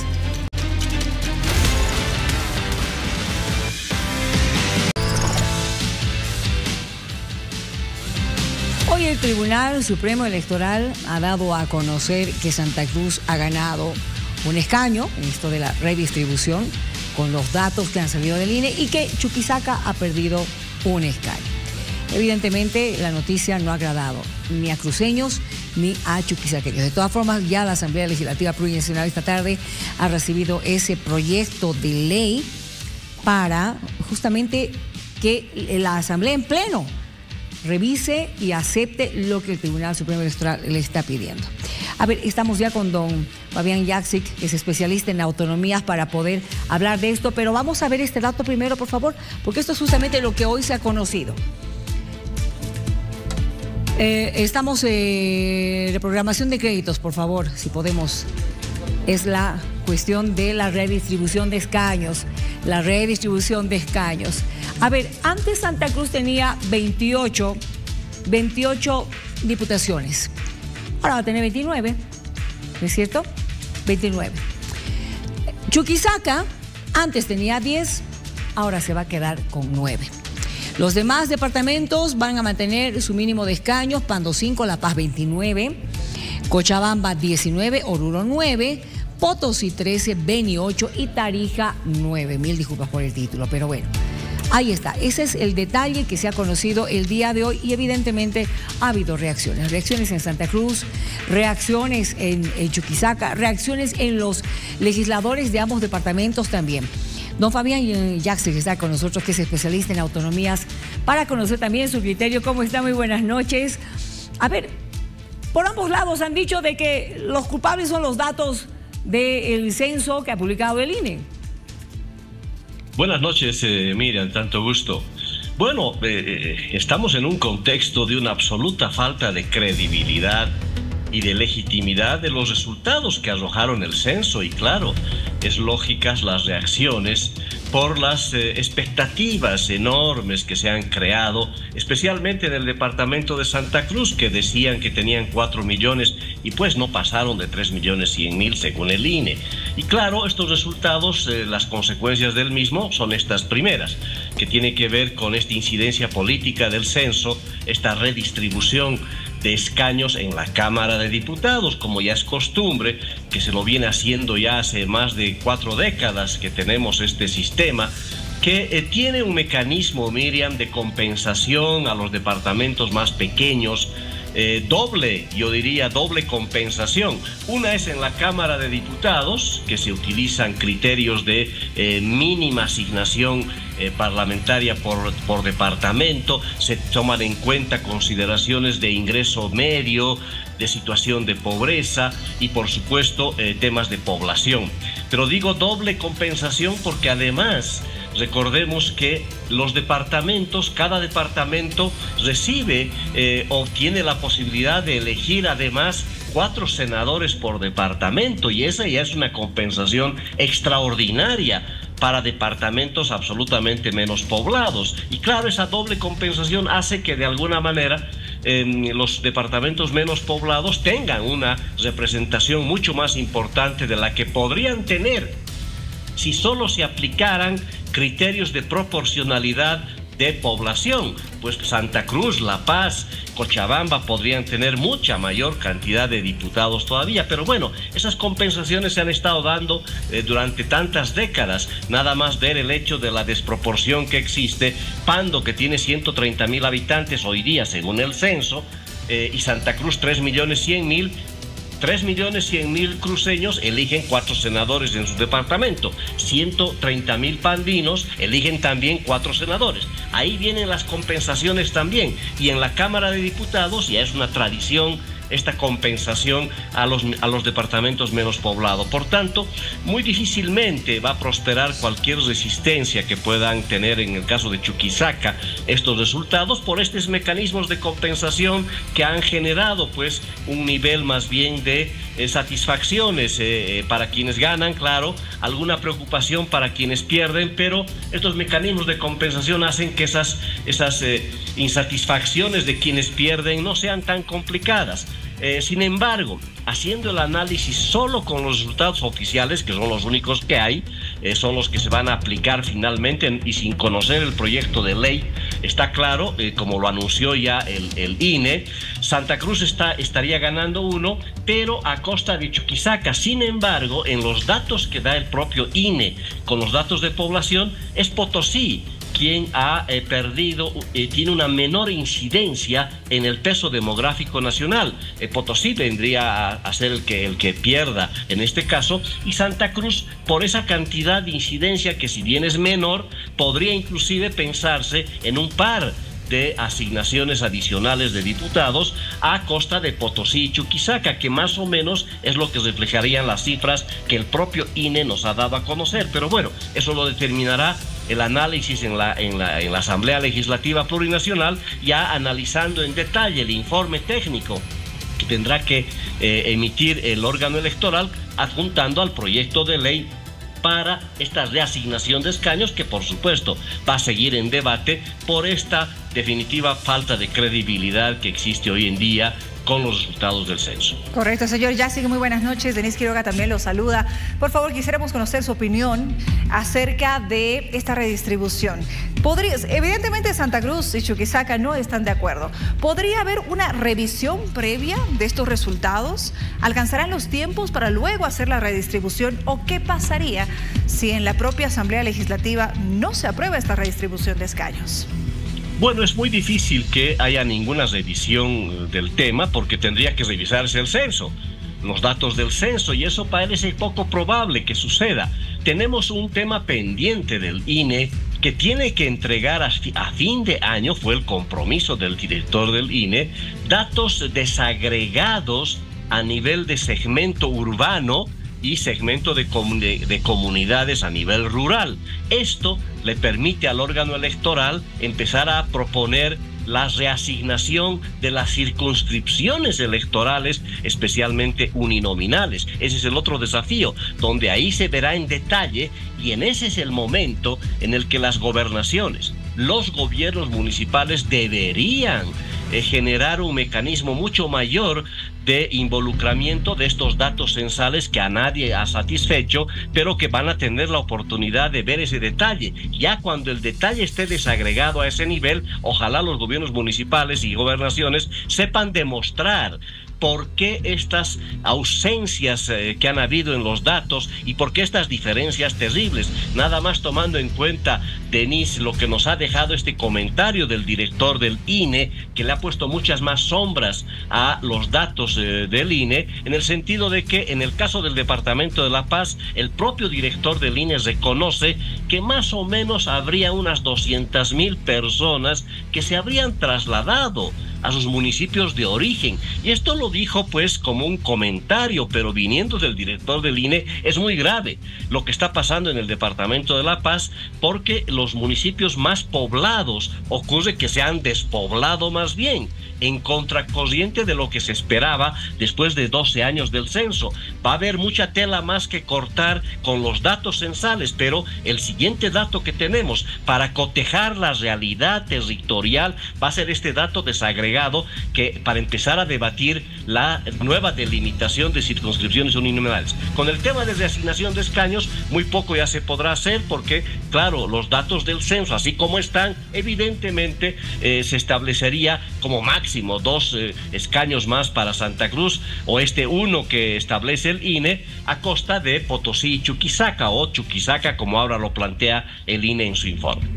Hoy el Tribunal Supremo Electoral ha dado a conocer que Santa Cruz ha ganado un escaño en esto de la redistribución con los datos que han salido del I N E y que Chuquisaca ha perdido un escaño. Evidentemente la noticia no ha agradado ni a cruceños ni a chuquisaqueños. De todas formas, ya la Asamblea Legislativa Plurinacional esta tarde ha recibido ese proyecto de ley para justamente que la Asamblea en pleno revise y acepte lo que el Tribunal Supremo Electoral le está pidiendo. A ver, estamos ya con don Fabián Yaksic, que es especialista en autonomías, para poder hablar de esto, pero vamos a ver este dato primero, por favor, porque esto es justamente lo que hoy se ha conocido. Eh, estamos en eh, reprogramación de créditos, por favor, si podemos. Es la cuestión de la redistribución de escaños, la redistribución de escaños. A ver, antes Santa Cruz tenía veintiocho, veintiocho diputaciones. Ahora va a tener veintinueve, ¿no es cierto? veintinueve. Chuquisaca antes tenía diez, ahora se va a quedar con nueve. Los demás departamentos van a mantener su mínimo de escaños: Pando cinco, La Paz veintinueve, Cochabamba diecinueve, Oruro nueve, Potosí trece, Beni ocho y Tarija nueve. Mil disculpas por el título, pero bueno. Ahí está, ese es el detalle que se ha conocido el día de hoy y evidentemente ha habido reacciones. Reacciones en Santa Cruz, reacciones en, en Chuquisaca, reacciones en los legisladores de ambos departamentos también. Don Fabián Yaksic está con nosotros, que es especialista en autonomías, para conocer también su criterio. ¿Cómo está? Muy buenas noches. A ver, por ambos lados han dicho de que los culpables son los datos del censo que ha publicado el I N E. Buenas noches, eh, Miriam, tanto gusto. Bueno, eh, estamos en un contexto de una absoluta falta de credibilidad y de legitimidad de los resultados que arrojaron el censo, y claro, es lógicas las reacciones por las eh, expectativas enormes que se han creado, especialmente en el departamento de Santa Cruz, que decían que tenían cuatro millones y pues no pasaron de tres millones cien mil según el I N E. Y claro, estos resultados, eh, las consecuencias del mismo son estas primeras, que tiene que ver con esta incidencia política del censo, esta redistribución de escaños en la Cámara de Diputados, como ya es costumbre, que se lo viene haciendo ya hace más de cuatro décadas que tenemos este sistema, que eh, tiene un mecanismo, Miriam, de compensación a los departamentos más pequeños, eh, doble, yo diría doble compensación. Una es en la Cámara de Diputados, que se utilizan criterios de eh, mínima asignación eh, parlamentaria por, por departamento, se toman en cuenta consideraciones de ingreso medio, de situación de pobreza y por supuesto eh, temas de población. Pero digo doble compensación porque además recordemos que los departamentos, cada departamento recibe eh, o tiene la posibilidad de elegir además cuatro senadores por departamento, y esa ya es una compensación extraordinaria para departamentos absolutamente menos poblados. Y claro, esa doble compensación hace que de alguna manera eh, los departamentos menos poblados tengan una representación mucho más importante de la que podrían tener si solo se aplicaran criterios de proporcionalidad de población, pues Santa Cruz, La Paz, Cochabamba podrían tener mucha mayor cantidad de diputados todavía, pero bueno, esas compensaciones se han estado dando eh, durante tantas décadas. Nada más ver el hecho de la desproporción que existe. Pando, que tiene ciento treinta mil habitantes hoy día según el censo, eh, y Santa Cruz tres millones cien mil, tres millones cien mil cruceños eligen cuatro senadores en su departamento. ciento treinta mil pandinos eligen también cuatro senadores. Ahí vienen las compensaciones también. Y en la Cámara de Diputados ya es una tradición esta compensación a los, a los departamentos menos poblados. Por tanto, muy difícilmente va a prosperar cualquier resistencia que puedan tener en el caso de Chuquisaca estos resultados por estos mecanismos de compensación que han generado pues un nivel más bien de eh, satisfacciones eh, para quienes ganan, claro, alguna preocupación para quienes pierden, pero estos mecanismos de compensación hacen que esas, esas eh, insatisfacciones de quienes pierden no sean tan complicadas. Eh, sin embargo, haciendo el análisis solo con los resultados oficiales, que son los únicos que hay, eh, son los que se van a aplicar finalmente, y sin conocer el proyecto de ley, está claro, eh, como lo anunció ya el, el I N E, Santa Cruz está, estaría ganando uno, pero a costa de Chuquisaca. Sin embargo, en los datos que da el propio I N E, con los datos de población, es Potosí quien ha eh, perdido, eh, tiene una menor incidencia en el peso demográfico nacional. Eh, Potosí vendría a, a ser el que, el que pierda en este caso, y Santa Cruz, por esa cantidad de incidencia que si bien es menor, podría inclusive pensarse en un par de asignaciones adicionales de diputados a costa de Potosí y Chuquisaca, que más o menos es lo que reflejarían las cifras que el propio I N E nos ha dado a conocer. Pero bueno, eso lo determinará el análisis en la, en la, en la Asamblea Legislativa Plurinacional, ya analizando en detalle el informe técnico que tendrá que eh, emitir el órgano electoral, adjuntando al proyecto de ley para esta reasignación de escaños, que por supuesto va a seguir en debate por esta definitiva falta de credibilidad que existe hoy en día con los resultados del censo. Correcto, señor Yassig, muy buenas noches. Denise Quiroga también lo saluda. Por favor, quisiéramos conocer su opinión acerca de esta redistribución. Podría, evidentemente Santa Cruz y Chuquisaca no están de acuerdo. ¿Podría haber una revisión previa de estos resultados? ¿Alcanzarán los tiempos para luego hacer la redistribución? ¿O qué pasaría si en la propia Asamblea Legislativa no se aprueba esta redistribución de escaños? Bueno, es muy difícil que haya ninguna revisión del tema porque tendría que revisarse el censo, los datos del censo, y eso parece poco probable que suceda. Tenemos un tema pendiente del I N E que tiene que entregar a, a fin de año, fue el compromiso del director del I N E, datos desagregados a nivel de segmento urbano y segmento de, comun de, de comunidades a nivel rural. Esto le permite al órgano electoral empezar a proponer la reasignación de las circunscripciones electorales, especialmente uninominales. Ese es el otro desafío, donde ahí se verá en detalle, y en ese es el momento en el que las gobernaciones, los gobiernos municipales deberían eh, generar un mecanismo mucho mayor de involucramiento de estos datos censales que a nadie ha satisfecho, pero que van a tener la oportunidad de ver ese detalle. Ya cuando el detalle esté desagregado a ese nivel, ojalá los gobiernos municipales y gobernaciones sepan demostrar por qué estas ausencias eh, que han habido en los datos y por qué estas diferencias terribles. Nada más tomando en cuenta, Denise, lo que nos ha dejado este comentario del director del I N E, que le ha puesto muchas más sombras a los datos eh, del I N E, en el sentido de que en el caso del Departamento de La Paz, el propio director del I N E reconoce que más o menos habría unas doscientas mil personas que se habrían trasladado a sus municipios de origen. Y esto lo dijo pues como un comentario, pero viniendo del director del I N E es muy grave lo que está pasando en el Departamento de La Paz, porque los municipios más poblados ocurre que se han despoblado más bien. en contracorriente de lo que se esperaba después de doce años del censo. Va a haber mucha tela más que cortar con los datos censales, pero el siguiente dato que tenemos para cotejar la realidad territorial va a ser este dato desagregado, que para empezar a debatir la nueva delimitación de circunscripciones uninominales. Con el tema de reasignación de escaños, muy poco ya se podrá hacer porque, claro, los datos del censo, así como están, evidentemente eh, se establecería como máximo dos eh, escaños más para Santa Cruz, o este uno que establece el I N E, a costa de Potosí y Chuquisaca, o Chuquisaca como ahora lo plantea el I N E en su informe.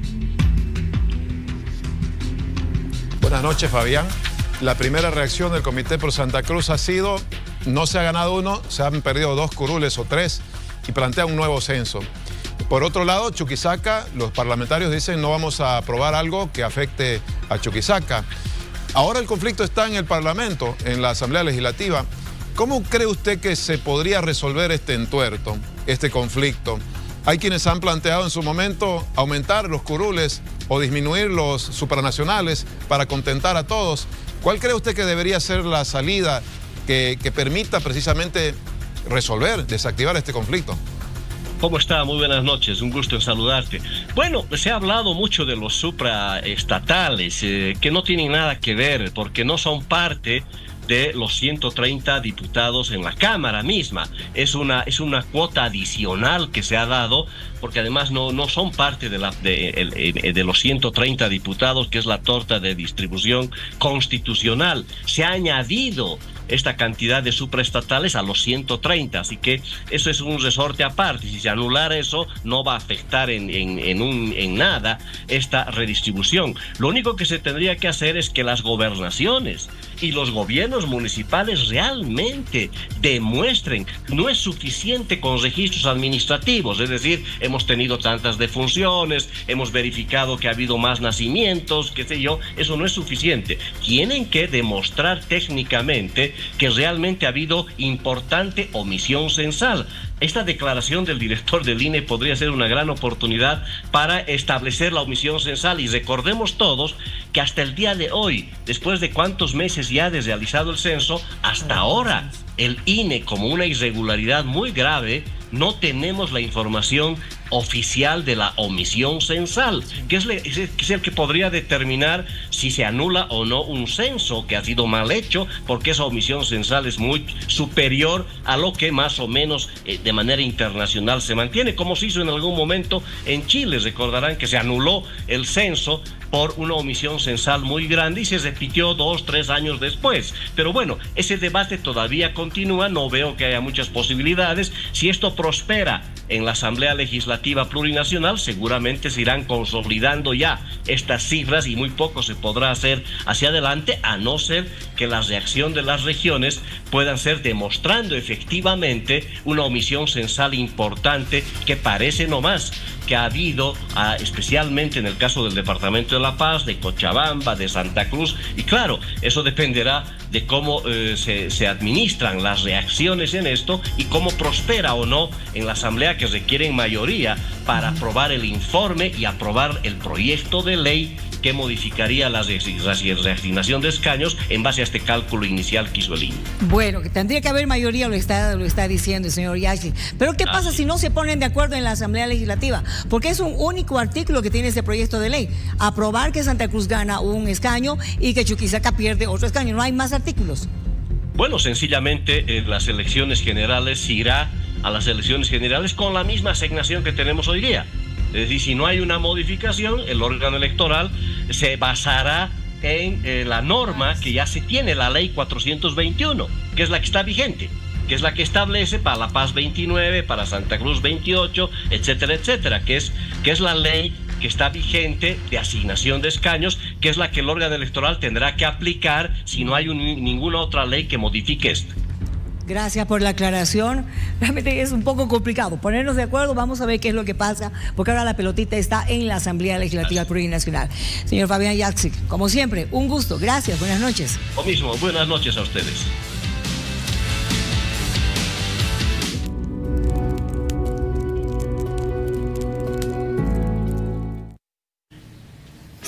Buenas noches, Fabián. La primera reacción del Comité por Santa Cruz ha sido: no se ha ganado uno, se han perdido dos curules o tres, y plantea un nuevo censo. Por otro lado, Chuquisaca, los parlamentarios dicen: no vamos a aprobar algo que afecte a Chuquisaca. Ahora el conflicto está en el Parlamento, en la Asamblea Legislativa. ¿Cómo cree usted que se podría resolver este entuerto, este conflicto? Hay quienes han planteado en su momento aumentar los curules o disminuir los supranacionales para contentar a todos. ¿Cuál cree usted que debería ser la salida que, que permita precisamente resolver, desactivar este conflicto? ¿Cómo está? Muy buenas noches, un gusto en saludarte. Bueno, se ha hablado mucho de los supraestatales, eh, que no tienen nada que ver, porque no son parte de los ciento treinta diputados en la Cámara misma. Es una, es una cuota adicional que se ha dado, porque además no, no son parte de, la, de, de los ciento treinta diputados, que es la torta de distribución constitucional. Se ha añadido esta cantidad de supraestatales a los ciento treinta, así que eso es un resorte aparte. Si se anulara eso, no va a afectar en, en, en, un, en nada esta redistribución. Lo único que se tendría que hacer es que las gobernaciones y los gobiernos municipales realmente demuestren. No es suficiente con registros administrativos, es decir, hemos tenido tantas defunciones, hemos verificado que ha habido más nacimientos, qué sé yo, eso no es suficiente. Tienen que demostrar técnicamente que realmente ha habido importante omisión censal. Esta declaración del director del I N E podría ser una gran oportunidad para establecer la omisión censal, y recordemos todos que hasta el día de hoy, después de cuántos meses ya de realizado el censo, hasta ahora el I N E, como una irregularidad muy grave, no tenemos la información oficial de la omisión censal, que es, le, es el que podría determinar si se anula o no un censo que ha sido mal hecho, porque esa omisión censal es muy superior a lo que más o menos eh, de manera internacional se mantiene, como se hizo en algún momento en Chile. Recordarán que se anuló el censo por una omisión censal muy grande y se repitió dos, tres años después. Pero bueno, ese debate todavía continúa, no veo que haya muchas posibilidades. Si esto prospera en la Asamblea Legislativa Plurinacional, seguramente se irán consolidando ya estas cifras y muy poco se podrá hacer hacia adelante, a no ser que la reacción de las regiones puedan ser demostrando efectivamente una omisión censal importante, que parece nomás que ha habido, ah, especialmente en el caso del Departamento de La Paz, de Cochabamba, de Santa Cruz. Y claro, eso dependerá de cómo eh, se, se administran las reacciones en esto y cómo prospera o no en la Asamblea, que requieren mayoría para aprobar el informe y aprobar el proyecto de ley que modificaría la reasignación de escaños en base a este cálculo inicial que hizo el I N E. Bueno, que tendría que haber mayoría, lo está, lo está diciendo el señor Yaxi. Pero ¿qué pasa ah, si no se ponen de acuerdo en la Asamblea Legislativa? Porque es un único artículo que tiene este proyecto de ley: aprobar que Santa Cruz gana un escaño y que Chuquisaca pierde otro escaño. ¿No hay más artículos? Bueno, sencillamente en las elecciones generales se irá a las elecciones generales con la misma asignación que tenemos hoy día. Es decir, si no hay una modificación, el órgano electoral se basará en eh, la norma que ya se tiene, la ley cuatrocientos veintiuno, que es la que está vigente, que es la que establece para La Paz veintinueve, para Santa Cruz veintiocho, etcétera, etcétera, que es, que es la ley que está vigente de asignación de escaños, que es la que el órgano electoral tendrá que aplicar si no hay un, ninguna otra ley que modifique esta. Gracias por la aclaración. Realmente es un poco complicado ponernos de acuerdo. Vamos a ver qué es lo que pasa, porque ahora la pelotita está en la Asamblea Legislativa Plurinacional. Señor Fabián Yaxi, como siempre, un gusto. Gracias, buenas noches. Lo mismo, buenas noches a ustedes.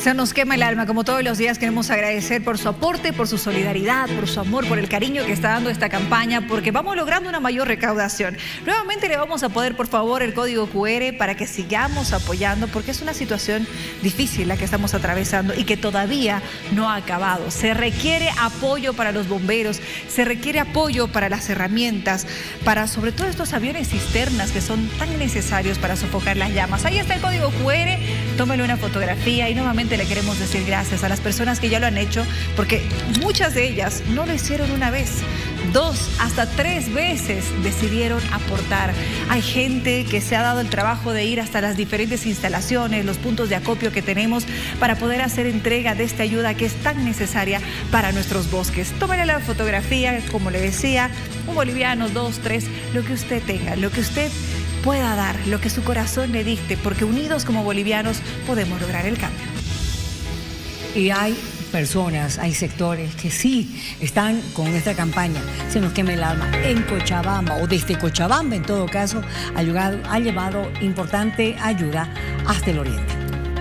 Se nos quema el alma, como todos los días queremos agradecer por su aporte, por su solidaridad, por su amor, por el cariño que está dando esta campaña, porque vamos logrando una mayor recaudación. Nuevamente le vamos a poner, por favor, el código cu erre para que sigamos apoyando, porque es una situación difícil la que estamos atravesando y que todavía no ha acabado. Se requiere apoyo para los bomberos, se requiere apoyo para las herramientas, para sobre todo estos aviones cisternas que son tan necesarios para sofocar las llamas. Ahí está el código cu erre, tómele una fotografía y nuevamente le queremos decir gracias a las personas que ya lo han hecho, porque muchas de ellas no lo hicieron una vez, dos, hasta tres veces decidieron aportar. Hay gente que se ha dado el trabajo de ir hasta las diferentes instalaciones, los puntos de acopio que tenemos para poder hacer entrega de esta ayuda que es tan necesaria para nuestros bosques. Tómale la fotografía, como le decía, un boliviano, dos, tres, lo que usted tenga, lo que usted pueda dar, lo que su corazón le dicte, porque unidos como bolivianos podemos lograr el cambio. Y hay personas, hay sectores que sí están con esta campaña, Se nos quema el alma, en Cochabamba, o desde Cochabamba en todo caso, ha llevado, ha llevado importante ayuda hasta el oriente.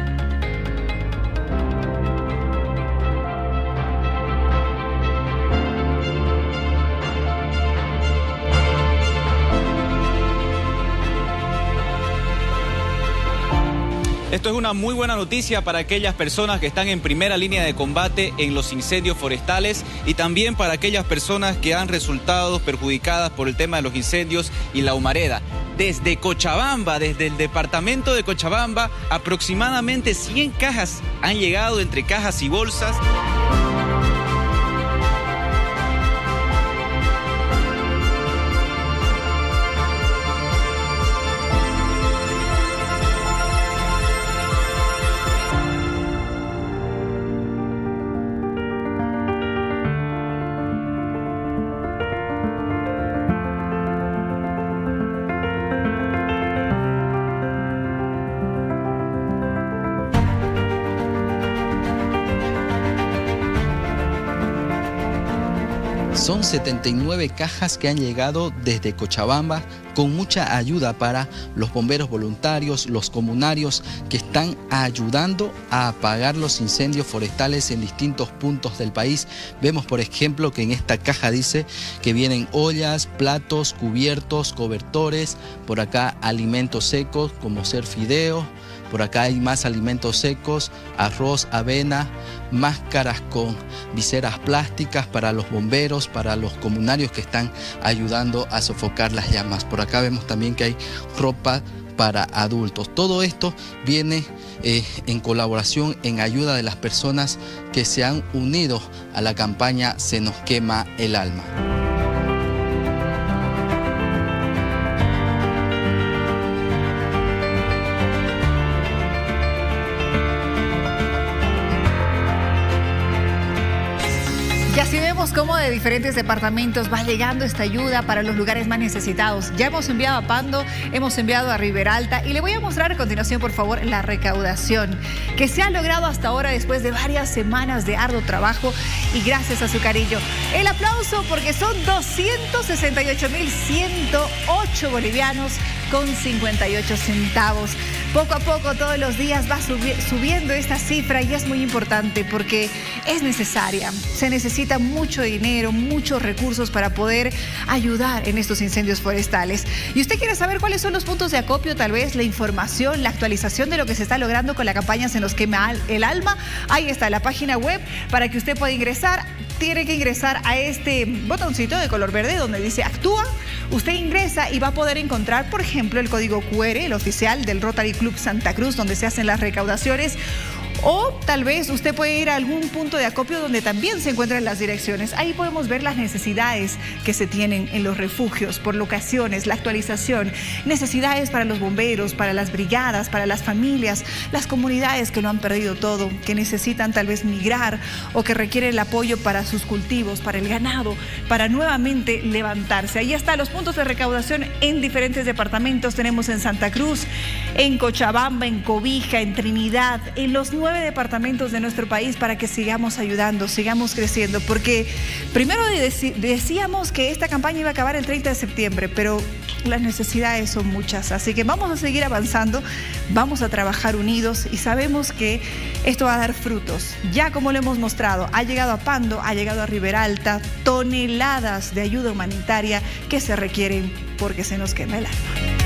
Esto es una muy buena noticia para aquellas personas que están en primera línea de combate en los incendios forestales y también para aquellas personas que han resultado perjudicadas por el tema de los incendios y la humareda. Desde Cochabamba, desde el departamento de Cochabamba, aproximadamente cien cajas han llegado entre cajas y bolsas. Son setenta y nueve cajas que han llegado desde Cochabamba con mucha ayuda para los bomberos voluntarios, los comunarios que están ayudando a apagar los incendios forestales en distintos puntos del país. Vemos, por ejemplo, que en esta caja dice que vienen ollas, platos, cubiertos, cobertores, por acá alimentos secos como ser fideos. Por acá hay más alimentos secos, arroz, avena, máscaras con viseras plásticas para los bomberos, para los comunarios que están ayudando a sofocar las llamas. Por acá vemos también que hay ropa para adultos. Todo esto viene eh, en colaboración, en ayuda de las personas que se han unido a la campaña Se nos quema el alma. Y así vemos cómo de diferentes departamentos va llegando esta ayuda para los lugares más necesitados. Ya hemos enviado a Pando, hemos enviado a Riberalta y le voy a mostrar a continuación, por favor, la recaudación que se ha logrado hasta ahora después de varias semanas de arduo trabajo y gracias a su cariño. El aplauso porque son doscientos sesenta y ocho mil ciento ocho bolivianos con cincuenta y ocho centavos. Poco a poco, todos los días va subi subiendo esta cifra y es muy importante porque es necesaria. Se necesita mucho dinero, muchos recursos para poder ayudar en estos incendios forestales. Y usted quiere saber cuáles son los puntos de acopio, tal vez la información, la actualización de lo que se está logrando con la campaña Se nos quema el alma. Ahí está la página web para que usted pueda ingresar. Tiene que ingresar a este botoncito de color verde donde dice actúa. Usted ingresa y va a poder encontrar, por ejemplo, el código cu erre, el oficial del Rotary Club Santa Cruz, donde se hacen las recaudaciones. O tal vez usted puede ir a algún punto de acopio donde también se encuentran las direcciones. Ahí podemos ver las necesidades que se tienen en los refugios por locaciones, la actualización, necesidades para los bomberos, para las brigadas, para las familias, las comunidades que lo han perdido todo, que necesitan tal vez migrar o que requieren el apoyo para sus cultivos, para el ganado, para nuevamente levantarse. Ahí están los puntos de recaudación en diferentes departamentos. Tenemos en Santa Cruz, en Cochabamba, en Cobija, en Trinidad, en los nueve departamentos de nuestro país para que sigamos ayudando, sigamos creciendo, porque primero decíamos que esta campaña iba a acabar el treinta de septiembre, pero las necesidades son muchas, así que vamos a seguir avanzando, vamos a trabajar unidos y sabemos que esto va a dar frutos. Ya como lo hemos mostrado, ha llegado a Pando, ha llegado a Riberalta, toneladas de ayuda humanitaria que se requieren porque se nos quema el alma.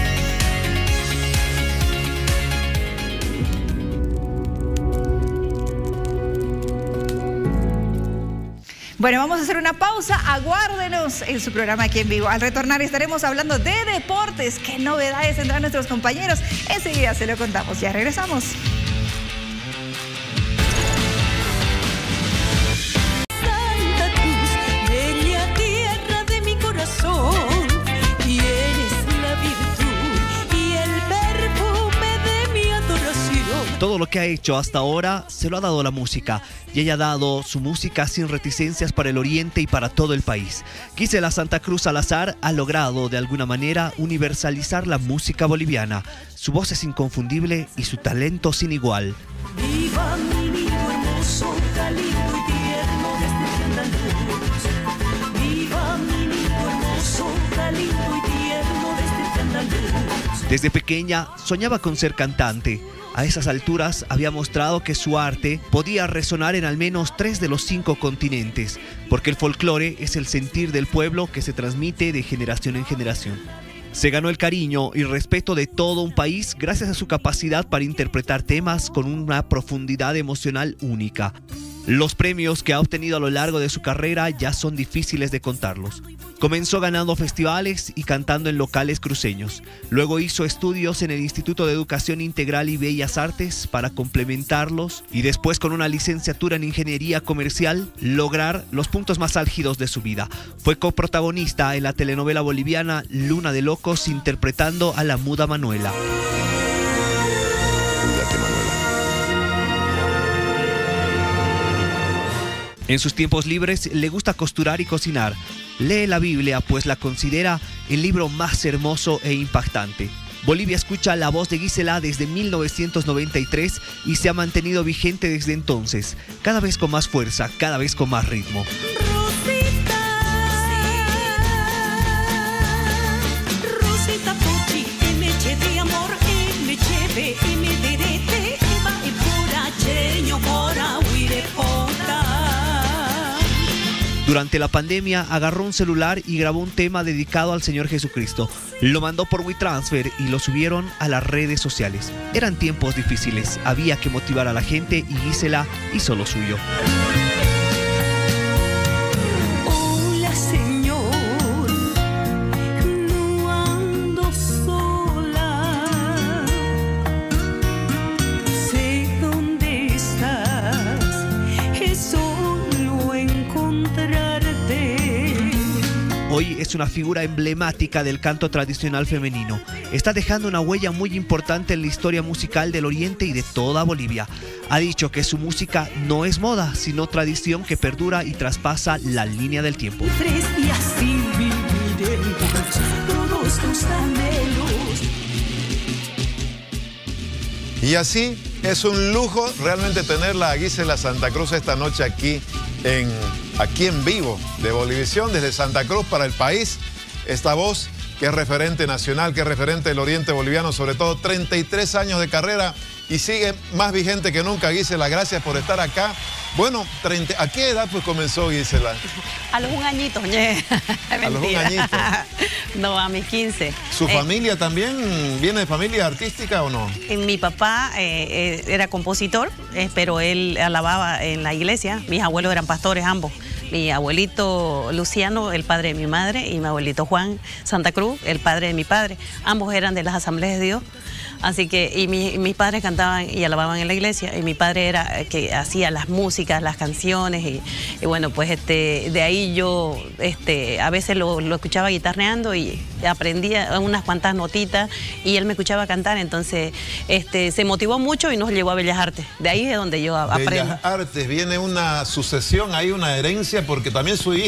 Bueno, vamos a hacer una pausa, aguárdenos en su programa Aquí en Vivo. Al retornar estaremos hablando de deportes, qué novedades tendrán nuestros compañeros. Enseguida se lo contamos, ya regresamos. Santa Cruz, bella tierra de mi corazón, tienes la virtud y el perfume de mi adoración. Todo lo que ha hecho hasta ahora se lo ha dado la música. Y ella ha dado su música sin reticencias para el oriente y para todo el país. Gisela Santa Cruz Salazar ha logrado de alguna manera universalizar la música boliviana. Su voz es inconfundible y su talento sin igual. Viva mi niño hermoso, cálido y tierno desde Andaluz. Viva mi niño hermoso, cálido y tierno desde Andaluz. Desde pequeña soñaba con ser cantante. A esas alturas había mostrado que su arte podía resonar en al menos tres de los cinco continentes, porque el folclore es el sentir del pueblo que se transmite de generación en generación. Se ganó el cariño y respeto de todo un país gracias a su capacidad para interpretar temas con una profundidad emocional única. Los premios que ha obtenido a lo largo de su carrera ya son difíciles de contarlos. Comenzó ganando festivales y cantando en locales cruceños. Luego hizo estudios en el Instituto de Educación Integral y Bellas Artes para complementarlos y después, con una licenciatura en Ingeniería Comercial, lograr los puntos más álgidos de su vida. Fue coprotagonista en la telenovela boliviana Luna de Locos, interpretando a la muda Manuela. En sus tiempos libres le gusta costurar y cocinar. Lee la Biblia, pues la considera el libro más hermoso e impactante. Bolivia escucha la voz de Gisela desde mil novecientos noventa y tres y se ha mantenido vigente desde entonces, cada vez con más fuerza, cada vez con más ritmo. Rosita, Rosita Pochi, me eche de amor, me cheve, me derete, va y pura cheño, pora, huirepota. Durante la pandemia agarró un celular y grabó un tema dedicado al Señor Jesucristo. Lo mandó por WeTransfer y lo subieron a las redes sociales. Eran tiempos difíciles, había que motivar a la gente y Gisela hizo lo suyo. Hola Señor, no ando sola, sé dónde estás, es solo encontrarte. Hoy es una figura emblemática del canto tradicional femenino. Está dejando una huella muy importante en la historia musical del Oriente y de toda Bolivia. Ha dicho que su música no es moda, sino tradición que perdura y traspasa la línea del tiempo. Tres días sin viviremos todos tus anhelos. Y así es un lujo realmente tenerla a Gisela Santa Cruz esta noche aquí en, aquí en vivo de Bolivisión, desde Santa Cruz para el país. Esta voz que es referente nacional, que es referente del oriente boliviano, sobre todo treinta y tres años de carrera y sigue más vigente que nunca. Gisela, gracias por estar acá. Bueno, treinta, ¿a qué edad pues comenzó Gisela? A los un añito, ñe. A los un añito. No, a mis quince. ¿Su eh, familia también viene de familia artística o no? Mi papá eh, eh, era compositor, eh, pero él alababa en la iglesia. Mis abuelos eran pastores ambos. Mi abuelito Luciano, el padre de mi madre, y mi abuelito Juan Santa Cruz, el padre de mi padre. Ambos eran de las Asambleas de Dios. Así que, y mi, mis padres cantaban y alababan en la iglesia, y mi padre era el que hacía las músicas, las canciones, y, y bueno, pues este, de ahí yo este, a veces lo, lo escuchaba guitarreando y aprendía unas cuantas notitas, y él me escuchaba cantar, entonces este, se motivó mucho y nos llevó a Bellas Artes. De ahí es donde yo aprendo. Bellas Artes, viene una sucesión, hay una herencia, porque también su hija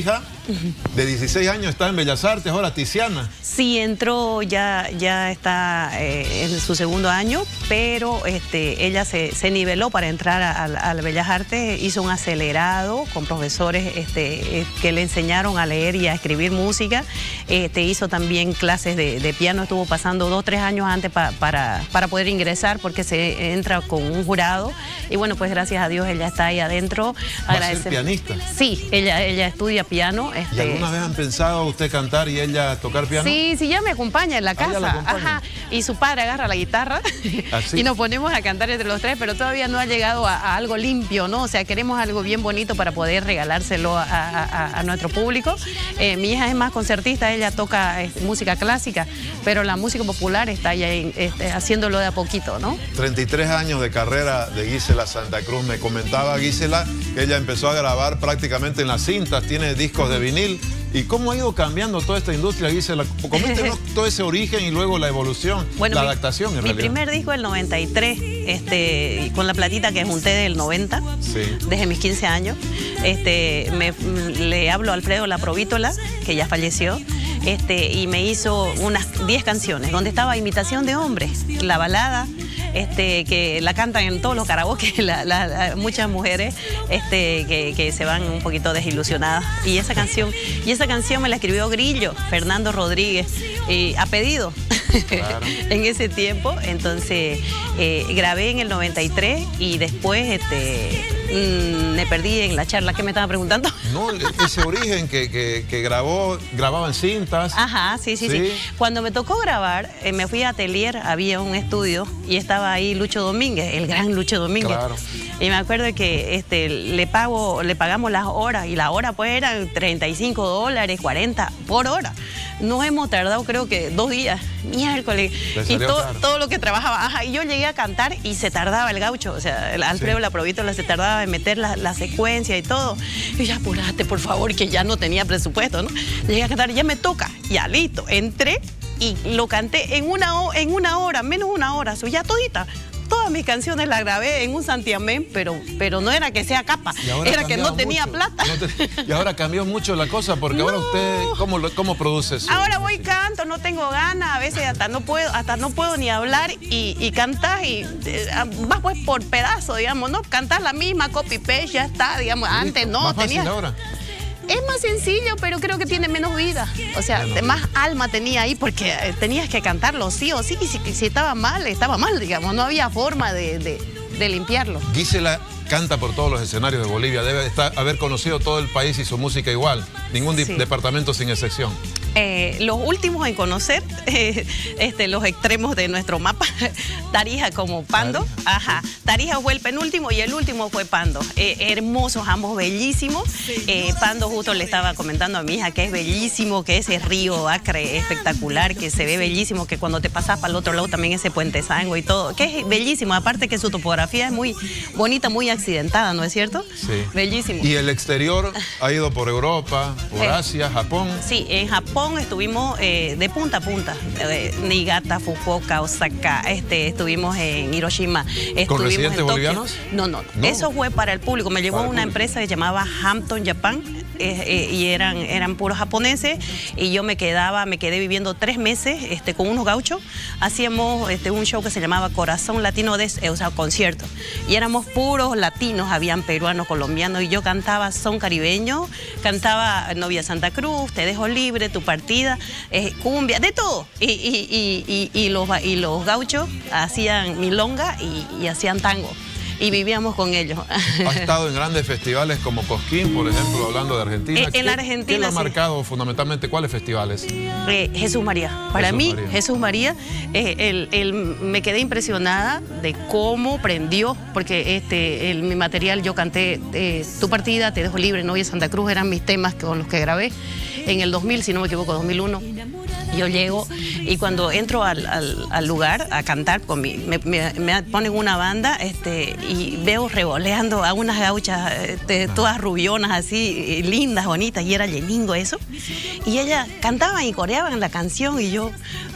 De dieciséis años está en Bellas Artes, ahora Tiziana. Sí, entró, ya, ya está eh, en su segundo año, pero este, ella se, se niveló para entrar a, a, a Bellas Artes, hizo un acelerado con profesores este, eh, que le enseñaron a leer y a escribir música, este, hizo también clases de, de piano, estuvo pasando dos, tres años antes pa, para, para poder ingresar porque se entra con un jurado y bueno, pues gracias a Dios ella está ahí adentro. ¿Va a ser pianista? Sí, ella, ella estudia piano. Este... ¿Y alguna vez han pensado usted cantar y ella tocar piano? Sí, sí, ya me acompaña en la casa. Ah, la Ajá. Y su padre agarra la guitarra ¿Así? y nos ponemos a cantar entre los tres, pero todavía no ha llegado a, a algo limpio, ¿no? O sea, queremos algo bien bonito para poder regalárselo a, a, a nuestro público. Eh, mi hija es más concertista, ella toca eh, música clásica, pero la música popular está ya en, este, haciéndolo de a poquito, ¿no? treinta y tres años de carrera de Gisela Santa Cruz. Me comentaba Gisela que ella empezó a grabar prácticamente en las cintas, tiene discos de vinil. ¿Y cómo ha ido cambiando toda esta industria, Gisela? Coméntenos todo ese origen y luego la evolución, bueno, la mi, adaptación en mi realidad. Mi primer disco del noventa y tres, este, con la platita que junté del noventa, sí. Desde mis quince años. Este, me, le hablo a Alfredo La Provítola, que ya falleció, este, y me hizo unas diez canciones, donde estaba Imitación de Hombre, la balada, este, que la cantan en todos los karaoke, la, la, la, muchas mujeres este, que, que se van un poquito desilusionadas. Y esa canción, y esa canción me la escribió Grillo, Fernando Rodríguez, eh, a pedido. Claro. En ese tiempo, entonces eh, grabé en el noventa y tres y después este, mmm, me perdí en la charla. ¿Qué me estaba preguntando? No, ese origen que, que, que grabó, grababa en cintas. Ajá, sí, sí, sí. sí. Cuando me tocó grabar, eh, me fui a Atelier, había un estudio y estaba ahí Lucho Domínguez, el gran Lucho Domínguez. Claro. Y me acuerdo que este, le pago, le pagamos las horas y la hora pues eran treinta y cinco dólares, cuarenta por hora. Nos hemos tardado creo que dos días, miércoles, y to, todo lo que trabajaba. Ajá, y yo llegué a cantar y se tardaba el gaucho, o sea, el Alfredo sí. La Provítola se tardaba en meter la, la secuencia y todo. Y ya apurate, por favor, que ya no tenía presupuesto, ¿no? Llegué a cantar, ya me toca, ya listo, entré y lo canté en una, en una hora, menos una hora, so, ya todita. Todas mis canciones las grabé en un santiamén, pero, pero no era que sea capa, era que no tenía mucho. plata. No te, y ahora cambió mucho la cosa, porque no. ahora usted, ¿cómo, cómo produce eso? Ahora voy, canto, no tengo ganas, a veces hasta no puedo, hasta no puedo ni hablar y, y cantar y eh, vas pues por pedazo, digamos, ¿no? Cantar la misma, copy-paste, ya está, digamos, ¿listo? Antes no, ¿Más tenía... fácil ahora? Es más sencillo, pero creo que tiene menos vida. O sea, bueno, más alma tenía ahí porque eh, tenías que cantarlo sí o sí. Y si, si estaba mal, estaba mal, digamos. No había forma de, de, de limpiarlo. Gisela canta por todos los escenarios de Bolivia. Debe estar, haber conocido todo el país y su música igual. Ningún sí. departamento sin excepción. Eh, los últimos en conocer eh, este, los extremos de nuestro mapa, Tarija como Pando. Tarija. Ajá. Tarija fue el penúltimo y el último fue Pando. Eh, hermosos, ambos bellísimos. Eh, Pando justo le estaba comentando a mi hija que es bellísimo, que ese río Acre espectacular, que se ve bellísimo, que cuando te pasas para el otro lado también ese puente Sango y todo, que es bellísimo. Aparte que su topografía es muy bonita, muy accidentada, ¿no es cierto? Sí. Bellísimo. ¿Y el exterior ha ido por Europa, por eh, Asia, Japón? Sí, en Japón estuvimos eh, de punta a punta, eh, Niigata, Fukuoka, Osaka, este, estuvimos en Hiroshima. Estuvimos ¿Con residentes en bolivianos? No, no, no, eso fue para el público. Me llevó una empresa que se llamaba Hampton Japan eh, eh, y eran, eran puros japoneses y yo me quedaba, me quedé viviendo tres meses este, con unos gauchos. Hacíamos este, un show que se llamaba Corazón Latino, de, eh, o sea, concierto. Y éramos puros latinos, habían peruanos, colombianos y yo cantaba son caribeño, cantaba Novia Santa Cruz, Te dejo libre, Tu partida, eh, cumbia, de todo. Y, y, y, y, y, los, y los gauchos hacían milonga y, y hacían tango. Y vivíamos con ellos. Ha estado en grandes festivales como Cosquín, por ejemplo, hablando de Argentina. Eh, en ¿Qué, Argentina, ¿Qué lo ha sí. marcado fundamentalmente? ¿Cuáles festivales? Eh, Jesús María. Para Jesús mí, María. Jesús María, eh, el, el, me quedé impresionada de cómo prendió, porque este, el, mi material, yo canté eh, Tu partida, Te dejo libre, Novia Santa Cruz, eran mis temas con los que grabé en el dos mil, si no me equivoco, dos mil uno. Yo llego y cuando entro al, al, al lugar a cantar, con mi, me, me, me ponen una banda este, y veo revoleando a unas gauchas este, todas rubionas así, lindas, bonitas, y era Leningo eso. Y ellas cantaban y coreaban la canción y yo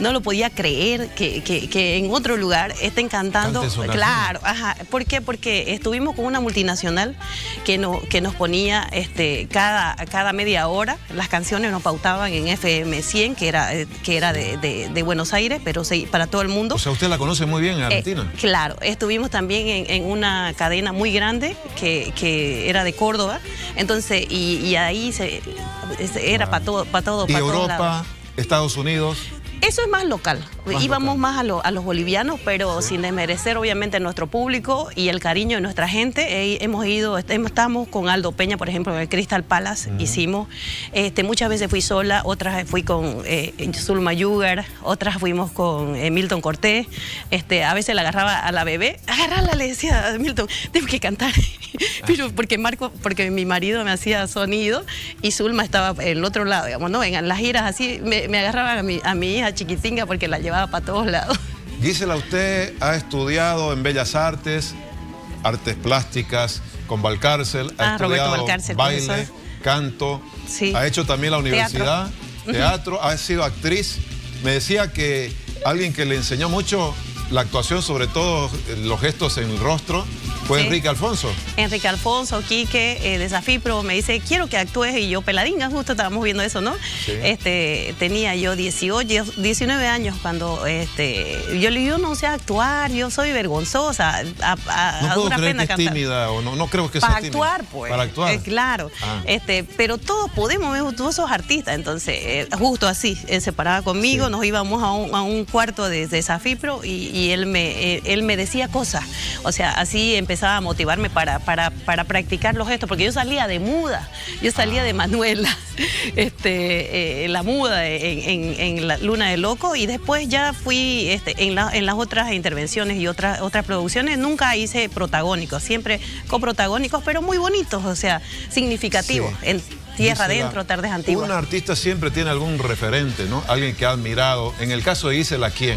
no lo podía creer que, que, que en otro lugar estén cantando. Claro, ajá. ¿Por qué? Porque estuvimos con una multinacional que, no, que nos ponía este, cada, cada media hora, las canciones nos pautaban en F M cien, que era, que era de, de, de Buenos Aires, pero sí, para todo el mundo. O sea, usted la conoce muy bien en Argentina. Eh, claro, estuvimos también en, en una cadena muy grande que, que era de Córdoba, entonces, y, y ahí se, era para todo, para todo, ¿Y para Europa, Estados Unidos? Eso es más local. Más Íbamos local. más a, lo, a los bolivianos, pero sí. sin desmerecer obviamente nuestro público y el cariño de nuestra gente. Eh, hemos ido, estamos con Aldo Peña, por ejemplo, en el Crystal Palace, uh-huh. hicimos. Este, muchas veces fui sola, otras fui con eh, Zulma Yugar, otras fuimos con eh, Milton Cortés. Este, a veces la agarraba a la bebé, agarrarla, le decía a Milton, tengo que cantar. Pero porque Marco, porque mi marido me hacía sonido y Zulma estaba en el otro lado, digamos, ¿no? En las giras así, me, me agarraban a mi, a mi hija chiquitinga porque la llevaba para todos lados. Gisela, usted ha estudiado en Bellas Artes, artes plásticas, con Valcárcel, ha ah, estudiado Valcárcel, baile, profesor. canto, sí. ha hecho también la universidad, teatro, teatro uh-huh. ha sido actriz. Me decía que alguien que le enseñó mucho la actuación, sobre todo los gestos en el rostro, fue sí. Enrique Alfonso. Enrique Alfonso, Quique, eh, de Zafipro, me dice, quiero que actúes, y yo peladinga, justo estábamos viendo eso, ¿no? Sí. Este, tenía yo dieciocho, diecinueve años cuando, este, yo le digo, yo no sé actuar, yo soy vergonzosa, a, a, no a puedo dura creer pena que cantar. Es tímida, o no, no creo que sea Para tímida. actuar, pues. Para actuar. Eh, claro, ah. este, pero todos podemos, tú sos artista, entonces, eh, justo así, él se paraba conmigo, sí. nos íbamos a un, a un cuarto de, de Zafipro y, y él, me, eh, él me decía cosas, o sea, así empezaba a motivarme para, para, para practicar los gestos, porque yo salía de muda, yo salía ah. de Manuela, este, eh, la muda en, en, en la Luna de Loco, y después ya fui este, en, la, en las otras intervenciones y otras, otras producciones, nunca hice protagónicos, siempre coprotagónicos, pero muy bonitos, o sea, significativos, sí. en Tierra Adentro, Tardes Antiguas. Un artista siempre tiene algún referente, ¿no? Alguien que ha admirado. En el caso de Gisela, ¿quién?